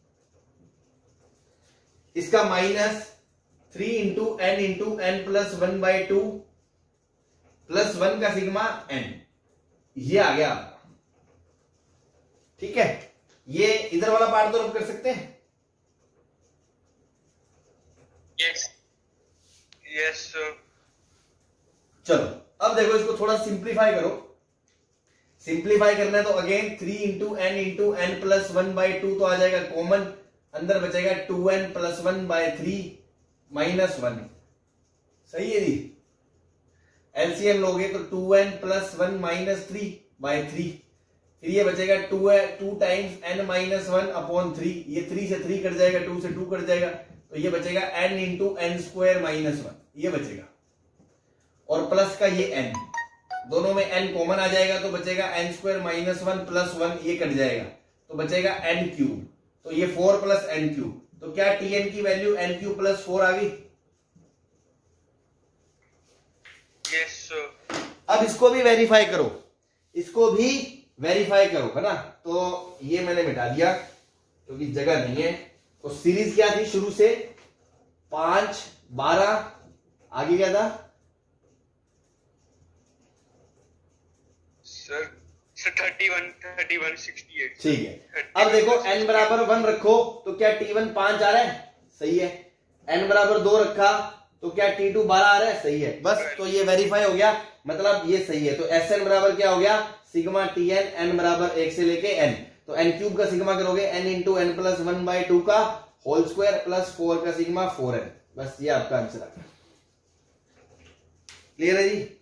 इसका minus three into n into n plus one by two plus one का सिग्मा एन, ये आ गया आपका। ठीक है, ये इधर वाला पार्ट तो रब कर सकते हैं। Yes yes sir. चलो अब देखो इसको थोड़ा सिंप्लीफाई करो, सिंप्लीफाई करना है तो again three into n into n plus one by two तो आ जाएगा कॉमन, अंदर बचेगा two n plus one by three minus one, सही है जी। एलसीएम लोगे तो two n plus one minus three by three, फिर ये बचेगा two two times n minus one upon three, ये थ्री से थ्री कट जाएगा, टू से टू कट जाएगा, तो ये बचेगा n into N square minus one, ये बचेगा। और प्लस का ये एन, दोनों में एन कॉमन आ जाएगा तो बचेगा n square minus one plus one, ये कट जाएगा तो बचेगा एन क्यूब। तो ये फोर प्लस एन क्यूब, तो क्या टी एन की value n cube plus four आ गई? Yes sir. अब इसको भी वेरीफाई करो, इसको भी वेरीफाई करो, है ना। तो ये मैंने मिटा दिया क्योंकि तो जगह नहीं है। तो सीरीज क्या थी शुरू से? पांच, बारह, आगे क्या था sir? Sir thirty one, thirty one, sixty eight. ठीक है। अब देखो n बराबर वन रखो तो क्या टी वन पांच आ रहा है? सही है। n बराबर दो रखा तो क्या टी टू बारह आ रहा है? सही है। बस, तो ये वेरीफाई हो गया, मतलब ये सही है। तो एस एन बराबर क्या हो गया? सिग्मा टी एन, एन बराबर एक से लेके एन, तो एन क्यूब का सिग्मा करोगे n into n plus one by two का होल स्क्वायर प्लस फोर का सिग्मा फोर एन। बस ये आपका आंसर आ गया। क्लियर है जी?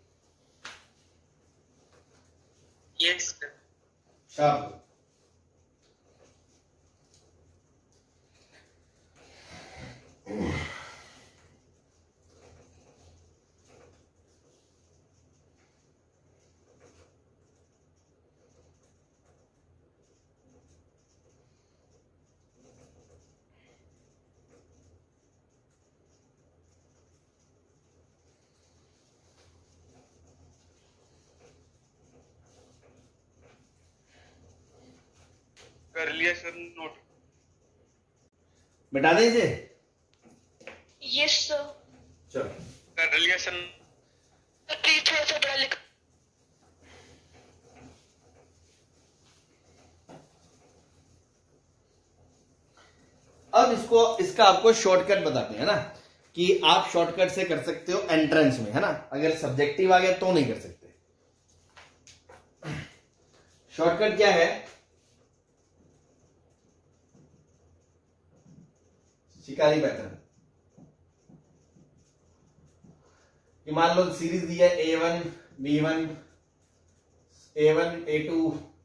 Yes sir. शाबाश। कर लिया सर नोट। मिटा दें इसे? Yes sir. चलो, कर लिया सर। प्लीज थोड़ा सा बड़ा लिख। अब इसको इसका आपको शॉर्टकट बताते हैं ना, कि आप शॉर्टकट से कर सकते हो एंट्रेंस में, है ना। अगर सब्जेक्टिव आ गया तो नहीं कर सकते। शॉर्टकट क्या है? शिकारी पैटर्न कि मान लो सीरीज दी है a one b one, a one a two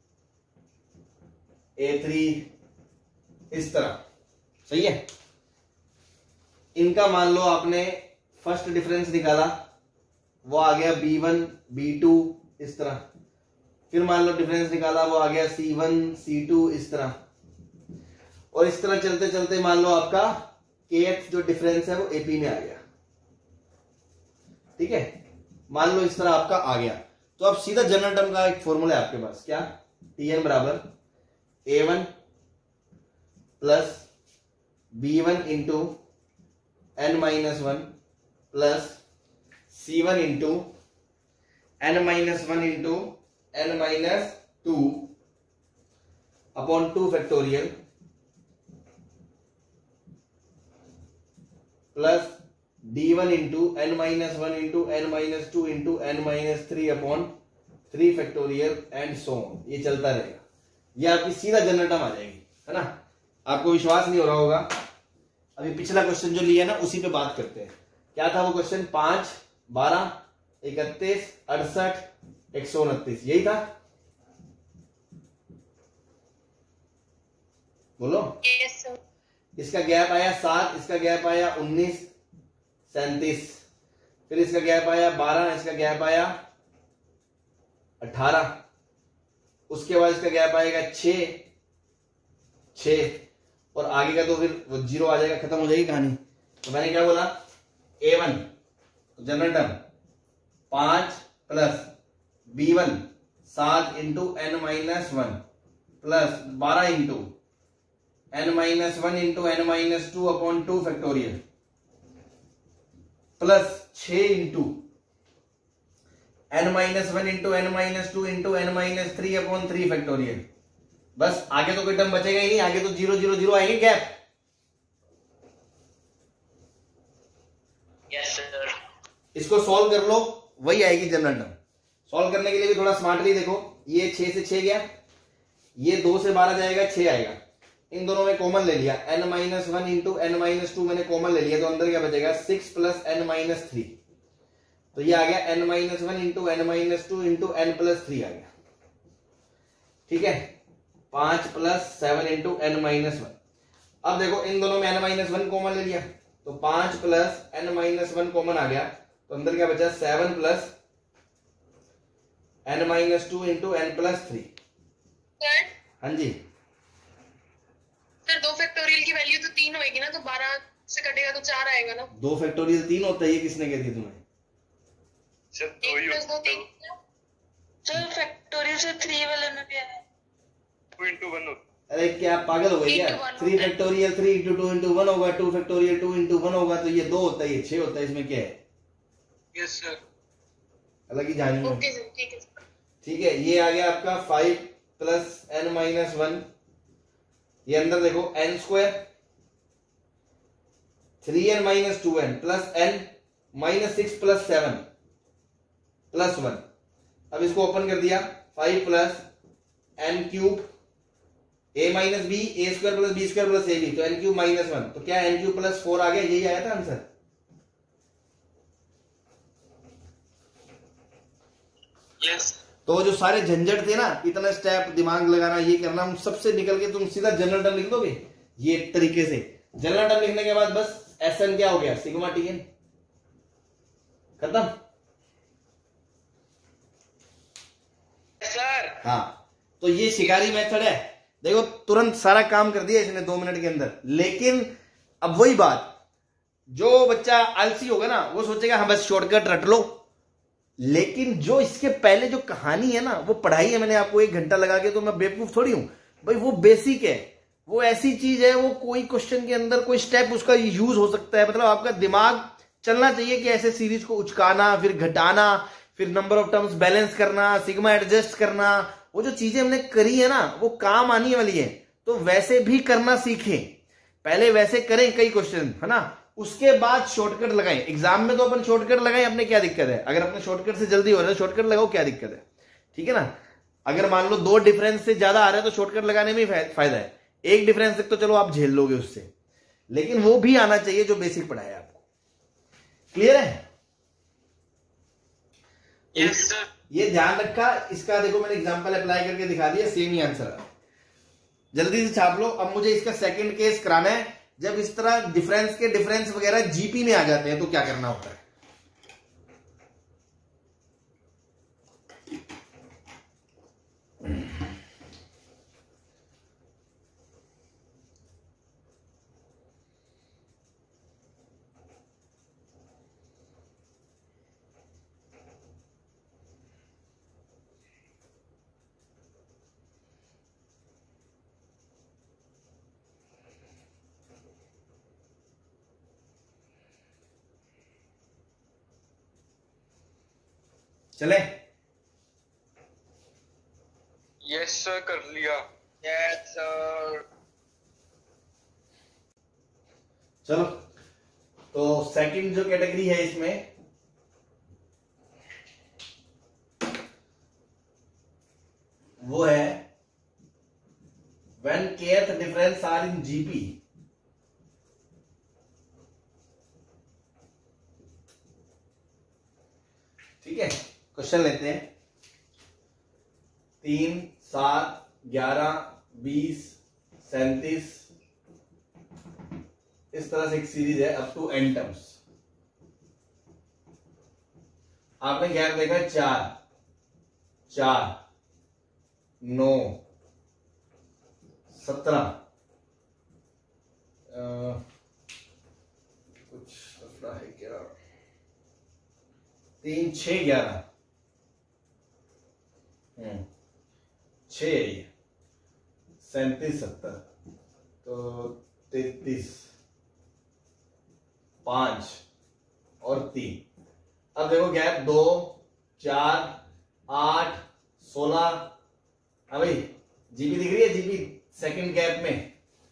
a three, इस तरह। सही है। इनका मान लो आपने फर्स्ट डिफरेंस निकाला, वो आ गया बी वन बी टू, इस तरह। फिर मान लो डिफरेंस निकाला, वो आ गया सी वन सी टू, इस तरह। और इस तरह चलते चलते मान लो आपका के एक्स जो डिफरेंस है वो एपी में आ गया। ठीक है, मान लो इस तरह आपका आ गया। तो अब सीधा जनरल टर्म का एक फॉर्मूला है आपके पास, क्या? टी एन बराबर a one plus b one into n minus one plus c one into n minus one into n minus two upon two factorial plus d one into n minus one into n minus two into n minus three upon three factorial and so on. ये चलता रहेगा। ये आपकी सीधा general term आ जाएगी, है ना। आपको विश्वास नहीं हो रहा होगा, अभी पिछला क्वेश्चन जो लिया ना उसी पे बात करते हैं। क्या था वो क्वेश्चन? पांच, बारह, इकतीस, अड़सठ, एक सौ उनतीस, यही था। बोलो। Yes sir. इसका गैप आया सात, इसका गैप आया उन्नीस, सैंतीस। फिर इसका गैप आया बारह, इसका गैप आया अठारह। उसके बाद इसका गैप आएगा छ, छ, और आगे का तो फिर वो जीरो आ जाएगा, खत्म हो जाएगी कहानी। तो मैंने क्या बोला? ए वन जनरल टर्म पांच प्लस बी वन सात into n minus one plus बारह into n minus one into n minus two upon two factorial plus छ into n minus one into n minus two into n minus three upon three factorial. बस, आगे तो कोई term बचेगा ही नहीं, आगे तो जीरो जीरो जीरो आएंगे, गैप। Yes sir. इसको सॉल्व कर लो, वही आएगी जनरल टर्म। सॉल्व करने के लिए भी थोड़ा स्मार्टली देखो। ये छह से छह गया, ये दो से बारह जाएगा, छह आएगा। इन दोनों में कॉमन ले लिया, n minus one into n minus two मैंने कॉमन ले लिया, तो अंदर क्या बचेगा? Six plus n minus three. तो ये आ गया n minus one into n minus two into n plus three आ गया। ठीक है, पांच plus seven into n minus one. अब देखो इन दोनों में एन माइनस वन कॉमन ले लिया, तो पांच plus n minus one common आ गया, तो अंदर क्या बचा, seven plus n minus two into n plus three. हाँ जी सर, दो फैक्टोरियल की वैल्यू तो तीन होगी ना, तो बारह से कटेगा तो चार आएगा ना। दो फैक्टोरियल तीन होता है, ये किसने कह दिया तुम्हें? सर दो ही प्लस दो तीन। सर फैक्टोरियल से थ्री वाले में भी है। टू इंटू वन होता अरे क्या पागल हो गए क्या? Three factorial three into two into one होगा, two factorial two into one होगा, तो ये दो होता है, ये छह होता है, इसमें क्या है? है। Yes sir. अलग ही जानिए। ओके सर, ठीक है सर। ठीक है, ये आ गया आपका five plus n minus one, ये अंदर देखो n square, three n minus two n plus n minus six plus seven plus one. अब इसको ओपन कर दिया, five plus n cube a minus b, a square plus b square plus a b, तो n cube minus one, तो क्या n cube plus four आ गया, यही आया था आंसर। यस। तो जो सारे झंझट थे ना, इतना स्टेप दिमाग लगाना, ये करना, हम सबसे निकल के तुम सीधा जनरल टर्म लिख दोगे ये तरीके से। जनरल टर्म लिखने के बाद बस एस एन क्या हो गया, सिग्मा टी एन, खत्म। सर हाँ, तो ये शिकारी मेथड है। देखो तुरंत सारा काम कर दिया इसने दो मिनट के अंदर। लेकिन अब वही बात, जो बच्चा आलसी होगा ना वो सोचेगा हाँ बस शॉर्टकट रट लो, लेकिन जो इसके पहले जो कहानी है ना वो पढ़ाई है मैंने आपको एक घंटा लगा के, तो मैं बेवकूफ थोड़ी हूं भाई, वो बेसिक है, वो ऐसी चीज है, वो कोई क्वेश्चन के अंदर कोई स्टेप उसका यूज हो सकता है। मतलब आपका दिमाग चलना चाहिए कि ऐसे सीरीज को उचकाना, फिर घटाना, फिर नंबर ऑफ टर्म्स बैलेंस करना, सिग्मा एडजस्ट करना, वो जो चीजें हमने करी है ना वो काम आने वाली है। तो वैसे भी करना सीखें, पहले वैसे करें कई क्वेश्चन, है ना, उसके बाद शॉर्टकट लगाएं। एग्जाम में तो अपन शॉर्टकट लगाएं, अपने क्या दिक्कत है? अगर अपने शॉर्टकट से जल्दी हो रहा है शॉर्टकट लगाओ, क्या दिक्कत है? ठीक है ना। अगर मान लो दो डिफरेंस से ज्यादा आ रहा है तो शॉर्टकट लगाने में फायदा है, एक डिफरेंस तक तो चलो आप झेल लोगे उससे, लेकिन वो भी आना चाहिए जो बेसिक पढ़ाया आपको। क्लियर है? Yes sir. ये ध्यान रखा। इसका देखो मैंने एग्जांपल अप्लाई करके दिखा दिया, सेम ही आंसर है। जल्दी से छाप लो। अब मुझे इसका सेकंड केस कराना है, जब इस तरह डिफरेंस के डिफरेंस वगैरह जीपी में आ जाते हैं तो क्या करना होता है। चले? यस सर, कर लिया। Yes sir. चलो, तो सेकंड जो कैटेगरी है इसमें वो है when kth difference are in GP. ठीक है, क्वेश्चन लेते हैं। तीन, सात, ग्यारह, बीस, सैंतीस, इस तरह से एक सीरीज है अप टू एन टर्म्स। आपने गैप देखा चार, चार, नौ, सत्रह, कुछ सत्रह है क्या, तीन, छह, ग्यारह, हम्म छह है ये, सैंतीस, सत्तर, तो तैतीस, पांच और तीन। अब देखो गैप दो, चार, आठ, सोलह। हाँ भाई, जीपी दिख रही है? जीपी सेकंड गैप में।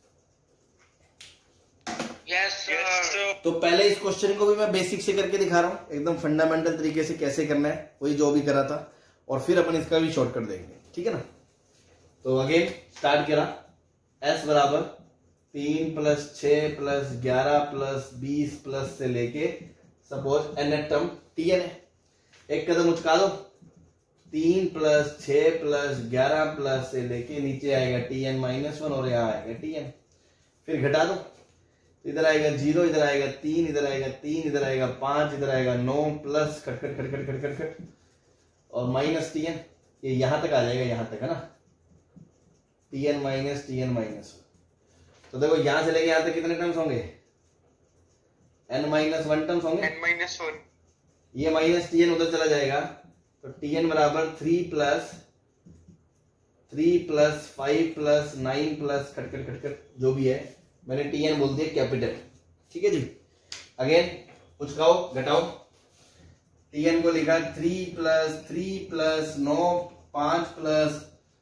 Yes sir. तो पहले इस क्वेश्चन को भी मैं बेसिक से करके दिखा रहा हूं, एकदम फंडामेंटल तरीके से कैसे करना है, वही जो भी करा था, और फिर अपन इसका भी शॉर्टकट देंगे। ठीक है ना। तो अगेन स्टार्ट करा। एस बराबर तीन प्लस छह प्लस ग्यारह प्लस बीस प्लस से लेके suppose n term t n है। एक कदम उचका दो, तीन प्लस छह प्लस ग्यारह प्लस से लेके नीचे आएगा टी एन माइनस वन और यहाँ आएगा टी एन। फिर घटा दो, इधर आएगा जीरो, इधर आएगा तीन, इधर आएगा तीन, इधर आएगा पांच, इधर आएगा नौ, प्लस खट खट खट खट खट खट खट और माइनस टी एन, ये यहां तक आ जाएगा, यहां तक है ना, t n minus t n minus. तो देखो यहां से लेके यहां तक कितने टर्म्स होंगे, एन माइनस वन टर्म्स होंगे, एन माइनस वन, ये माइनस टी एन उधर चला जाएगा, तो टी एन बराबर three plus three plus five plus nine plus खट खट खट खट जो भी है, मैंने टी एन बोल दिया कैपिटल। ठीक है जी, अगेन उचकाओ घटाओ, टी एन को लिखा थ्री प्लस थ्री प्लस नौ पांच प्लस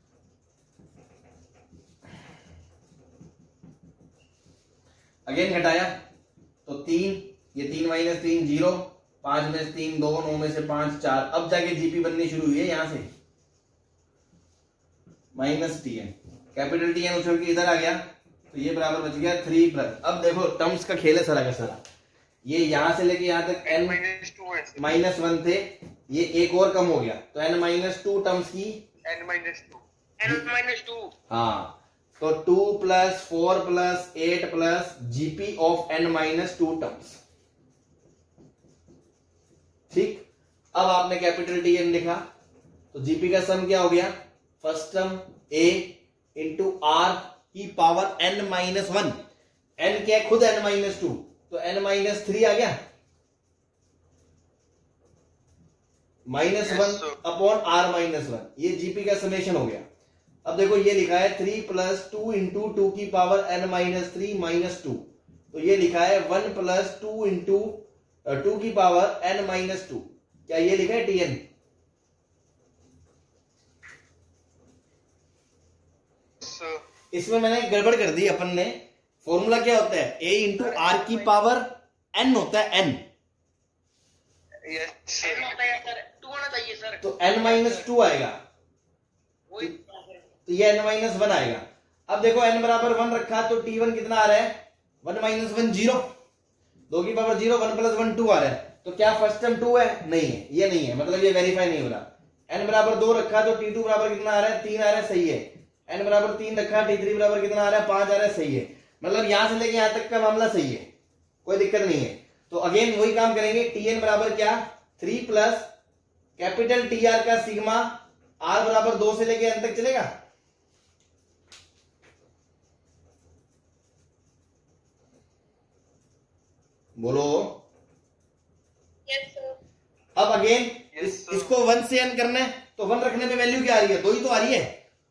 अगेन घटाया तो तीन, ये तीन माइनस तीन जीरो, पांच में से तीन दो, नौ में से पांच चार, अब जाके जीपी बननी शुरू हुई है यहां से minus t n, capital t n उछल के इधर आ गया, तो ये बराबर बच गया थ्री प्लस। अब देखो टर्म्स का खेल है सारा का सारा, ये यहां से लेके यहां तक एन माइनस टू है, माइनस वन थे, ये एक और कम हो गया, तो एन माइनस टू टर्म्स की n minus two, n minus two, हाँ, तो two plus four plus eight plus GP of n minus two terms. ठीक, अब आपने कैपिटल टी एन लिखा, तो जीपी का सम क्या हो गया, first term a into r की power n minus one, n क्या है खुद एन माइनस टू, तो एन माइनस थ्री आ गया, minus one upon r minus one, ये जीपी का समेशन हो गया। अब देखो ये लिखा है three plus two into two की power n minus three minus two, तो ये लिखा है one plus two into two की पावर एन माइनस टू, क्या ये लिखा है टी एन? इसमें मैंने गड़बड़ कर दी अपन ने, फॉर्मूला क्या होता है, ए इंटू आर की पावर एन होता है, एन यस एन होता है सर, टू होना चाहिए सर, तो एन माइनस टू आएगा, वही तो ये एन माइनस वन आएगा। अब देखो एन बराबर वन रखा तो टी वन कितना आ रहा है, वन माइनस वन जीरो, दो की power zero, one plus one two आ रहा है, तो क्या फर्स्ट टर्म टू है, नहीं है, ये नहीं है, मतलब ये वेरीफाई नहीं हो रहा। एन बराबर दो रखा तो टी टू बराबर कितना आ रहा है, तीन आ रहा है, सही है। एन बराबर तीन रखा, टी थ्री बराबर कितना आ रहा है, पांच आ रहा है, सही है। मतलब यहां से लेके यहां तक का मामला सही है, कोई दिक्कत नहीं है। तो अगेन वही काम करेंगे, टी एन बराबर क्या, three plus capital T r का सिग्मा, आर बराबर दो से लेके एन तक चलेगा, बोलो। Yes sir. अब अगेन Yes, इस, sir. इसको वन से एन करना है, तो वन रखने पे वैल्यू क्या आ रही है, दो ही तो आ रही है।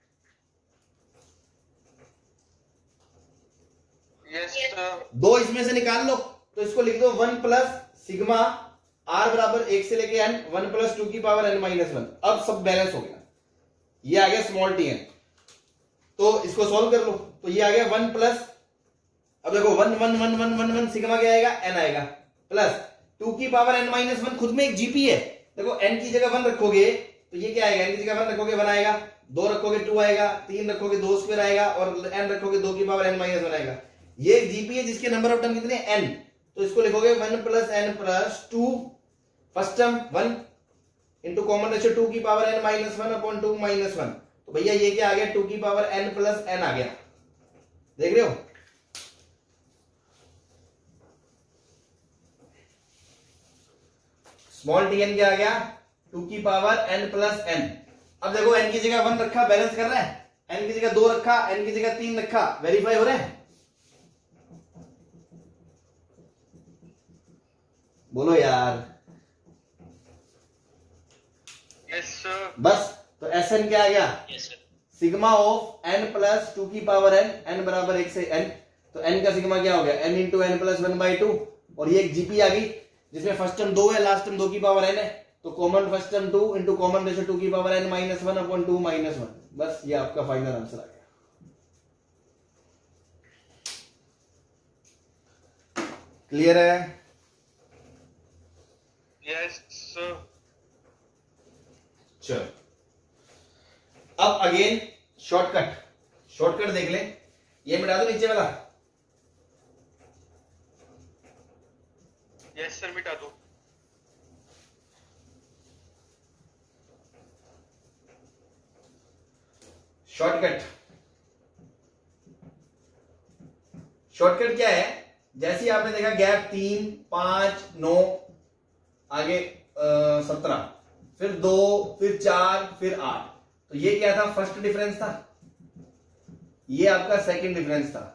Yes Yes. सर, दो इसमें से निकाल लो, तो इसको लिख दो वन प्लस सिग्मा आर बराबर एक से लेके एन, वन प्लस टू की पावर एन माइनस वन। अब सब बैलेंस हो गया, ये आ गया स्मॉल टी एन, तो इसको सॉल्व कर लो, तो ये आ गया वन प्लस, अब देखो one one one one one one sigma क्या आएगा, एन आएगा, प्लस टू की पावर एन माइनस वन, खुद में एक जीपी है, देखो एन की जगह वन रखोगे तो ये क्या आएगा, एन की जगह वन रखोगे वन आएगा, दो रखोगे टू आएगा, तीन रखोगे दो स्क्वायर आएगा, और एन रखोगे दो की पावर एन माइनस वन आएगा। ये एक जीपी है जिसके नंबर ऑफ टर्म कितने, एन, तो इसको लिखोगे one plus n plus two, first term one into common ratio two की power n minus one upon two minus one, तो भैया ये क्या आ गया, टू की पावर एन प्लस एन आ गया, देख रहे हो। स्मॉल टी एन क्या आ गया, टू की पावर एन प्लस एन। अब देखो एन की जगह वन रखा, बैलेंस कर रहा है, एन की जगह दो रखा, एन की जगह तीन रखा, वेरीफाई हो रहा है, बोलो यार। यस सर, बस, तो एस एन क्या आ गया, yes sir, sigma of n plus two की पावर एन, एन बराबर एक से एन, तो एन का सिग्मा क्या हो गया, n into n plus one by two, और ये एक जीपी आ गई जिसमें फर्स्ट टर्म दो है, लास्ट टर्म दो की पावर एन है, तो common first term two into common ratio two की power n minus one upon two minus one. बस ये आपका फाइनल आंसर आ गया। क्लियर है? यस सर, चलो अब अगेन शॉर्टकट, शॉर्टकट देख ले, ये मिटा दो नीचे वाला, यस सर मिटा दो। शॉर्टकट शॉर्टकट क्या है, जैसे ही आपने देखा गैप तीन, पांच, नौ, आगे सत्रह, फिर दो, फिर चार, फिर आठ, तो ये क्या था, फर्स्ट डिफरेंस था, ये आपका सेकंड डिफरेंस था।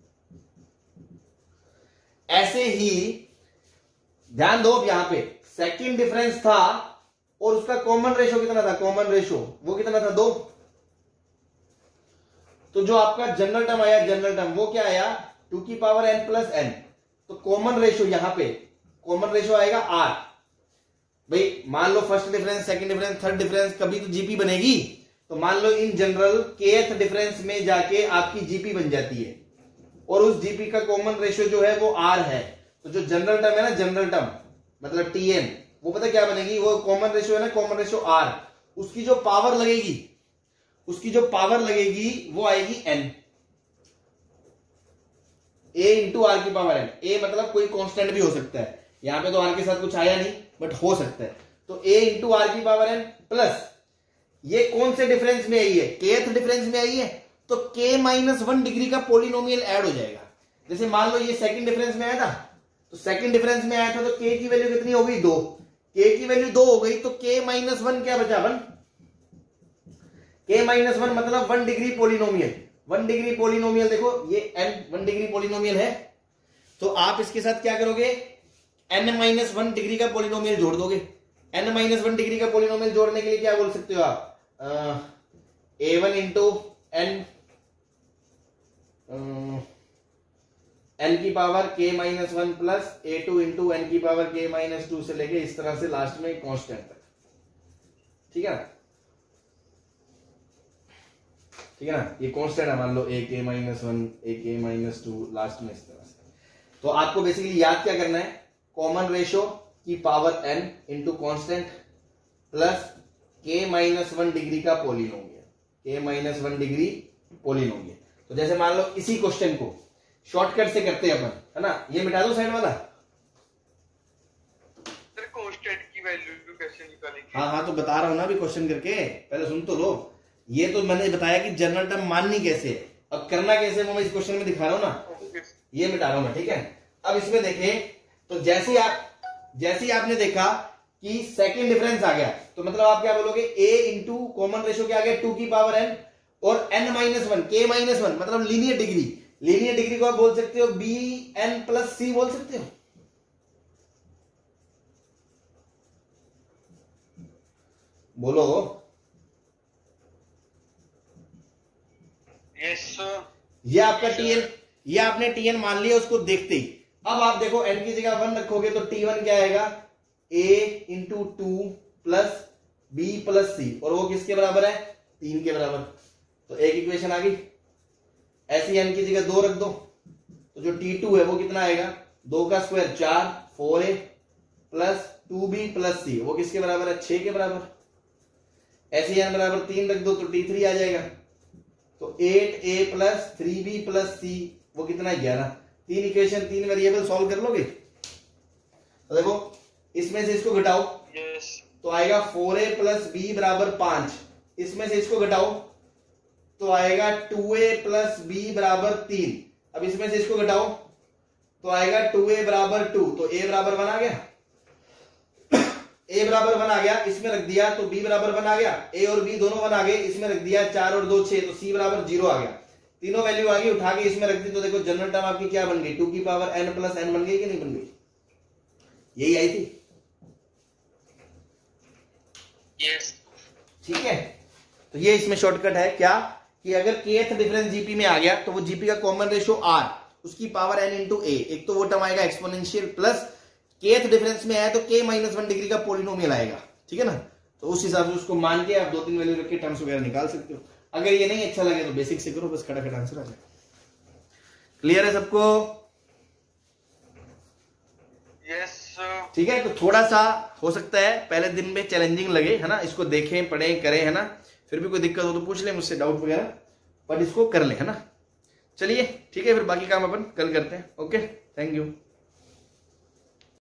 ऐसे ही ध्यान दो, अब यहां पे सेकंड डिफरेंस था और उसका कॉमन रेशो कितना था, कॉमन रेशो वो कितना था, दो। तो जो आपका जनरल टर्म आया, जनरल टर्म वो क्या आया, टू की पावर एन प्लस एन। तो कॉमन रेशो यहां पे कॉमन रेशो आएगा आर। भाई मान लो first difference, second difference, third difference, कभी तो जीपी बनेगी। तो मान लो इन जनरल केथ डिफरेंस में जाके आपकी जीपी बन जाती है और उस जीपी का कॉमन रेशियो जो है वो आर है। तो जो जनरल टर्म है ना, जनरल टर्म मतलब टीएन, वो पता क्या बनेगी, वो कॉमन रेशियो है ना, कॉमन रेशियो आर, उसकी जो पावर लगेगी, उसकी जो पावर लगेगी वो आएगी एन, ए इंटू आर की पावर एन। ए मतलब कोई कांस्टेंट भी हो सकता है, यहां पे तो आर के साथ कुछ आया नहीं बट हो सकता है। तो ए इंटू आर की पावर एन प्लस ये कौन से डिफरेंस में आई है, केथ डिफरेंस में आई है, तो के माइनस वन डिग्री का पोलिनोमियल ऐड हो जाएगा। जैसे मान लो ये सेकंड डिफरेंस में आया था, तो सेकंड डिफरेंस में आया था तो के की वैल्यू कितनी हो गई, दो। के की वैल्यू दो हो गई तो के माइनस वन क्या बचा, वन। के माइनस वन मतलब one degree polynomial. One degree polynomial देखो ये एन वन डिग्री पोलिनोमियल है, तो आप इसके साथ क्या करोगे, एन माइनस वन डिग्री का पोलिनोमियल जोड़ दोगे। एन माइनस वन डिग्री का पोलिनोमियल जोड़ने के लिए क्या बोल सकते हो आप, a one into n n की power k minus one plus a two into n की पावर के माइनस टू से लेके इस तरह से लास्ट में कांस्टेंट तक। ठीक है ना, ठीक है ना, ये कांस्टेंट है, मान लो ए के माइनस वन, ए के माइनस टू, लास्ट में इस तरह से। तो आपको बेसिकली याद क्या करना है, कॉमन रेशो की power n into constant plus k minus one degree का polynomial, k minus one degree polynomial. तो जैसे मान लो इसी क्वेश्चन को शॉर्टकट से करते हैं अपन, है ना, ये मिटा दो साइड वाला। सर कांस्टेंट की वैल्यू कैसे निकालेंगे? हाँ हाँ तो बता रहा हूं ना अभी क्वेश्चन करके, पहले सुन तो लो। ये तो मैंने बताया कि जनरल टर्म माननी कैसे है, अब करना कैसे वो मैं इस क्वेश्चन में दिखा रहा हूं ना, ये मिटा रहा हूं मैं। ठीक है, अब इसमें देखें तो जैसे आप जैसे ही आपने देखा कि सेकंड डिफरेंस आ गया, तो मतलब आप क्या बोलोगे, ए इंटू कॉमन रेशियो क्या आ गया, टू की पावर एन और n minus one, k minus one मतलब लीनियर डिग्री। लीनियर डिग्री को आप बोल सकते हो बी एन प्लस सी बोल सकते हो। बोलो। यस ये आपका टीएन, ये आपने टीएन मान लिया उसको देखते ही। अब आप देखो एन की जगह वन रखोगे तो टी वन क्या आएगा, a into two plus b plus c, और वो किसके बराबर है, तीन के बराबर। तो एक इक्वेशन आ गई। ऐसी एन की जगह दो रख दो, तो जो टी टू है वो कितना आएगा, दो का स्क्वायर चार, four a plus two b plus c, वो किसके बराबर है, छह के बराबर। ऐसी एन बराबर तीन रख दो तो टी थ्री आ जाएगा। तो eight a plus three b plus c, वो कितना, ग्यारह। तीन इक्वेशन तीन वेरिएबल सॉल्व कर लोगे तो देखो इसमें से इसको घटाओ, यस तो आएगा फोर ए प्लस बी बराबर पांच। इसमें से इसको घटाओ तो आएगा टू ए प्लस बी बराबर तीन। अब इसमें से इसको घटाओ तो आएगा टू ए बराबर टू, तो ए बराबर वन आ गया, ए बराबर वन आ गया, इसमें रख दिया तो बी बराबर वन आ गया, ए और बी दोनों वन आ गए, इसमें रख दिया चार और दो छह, तो सी बराबर जीरो आ गया। तीनों वैल्यू आ गई, उठा के इसमें रख दी तो देखो जनरल टर्म आपकी क्या बन गई, टू की पावर एन प्लस एन बन गई कि नहीं बन गई, यही आई थी। यस ठीक है, तो ये इसमें शॉर्टकट है क्या, कि अगर केथ डिफरेंस जीपी में आ गया तो वो जीपी का कॉमन रेशियो आर, उसकी पावर एन इंटू ए, एक तो वो टर्म आएगा एक्सपोनेंशियल, प्लस केथ डिफरेंस में आया तो के माइनस वन डिग्री का पोलिनोमियल आएगा। ठीक है ना, तो उस हिसाब से उसको मान के आप दो तीन वैल्यू रख के टर्म्स वगैरह निकाल सकते हो। अगर ये नहीं अच्छा लगे तो बेसिक से करो, बस खटाखट आंसर आ जाए। क्लियर है सबको? यस ठीक है, तो थोड़ा सा हो सकता है पहले दिन में चैलेंजिंग लगे, है ना, इसको देखें पढ़ें करें, है ना, फिर भी कोई दिक्कत हो तो पूछ लें मुझसे डाउट वगैरह, पर इसको कर लें, है ना। चलिए ठीक है, फिर बाकी काम अपन कल करते हैं। Okay, thank you.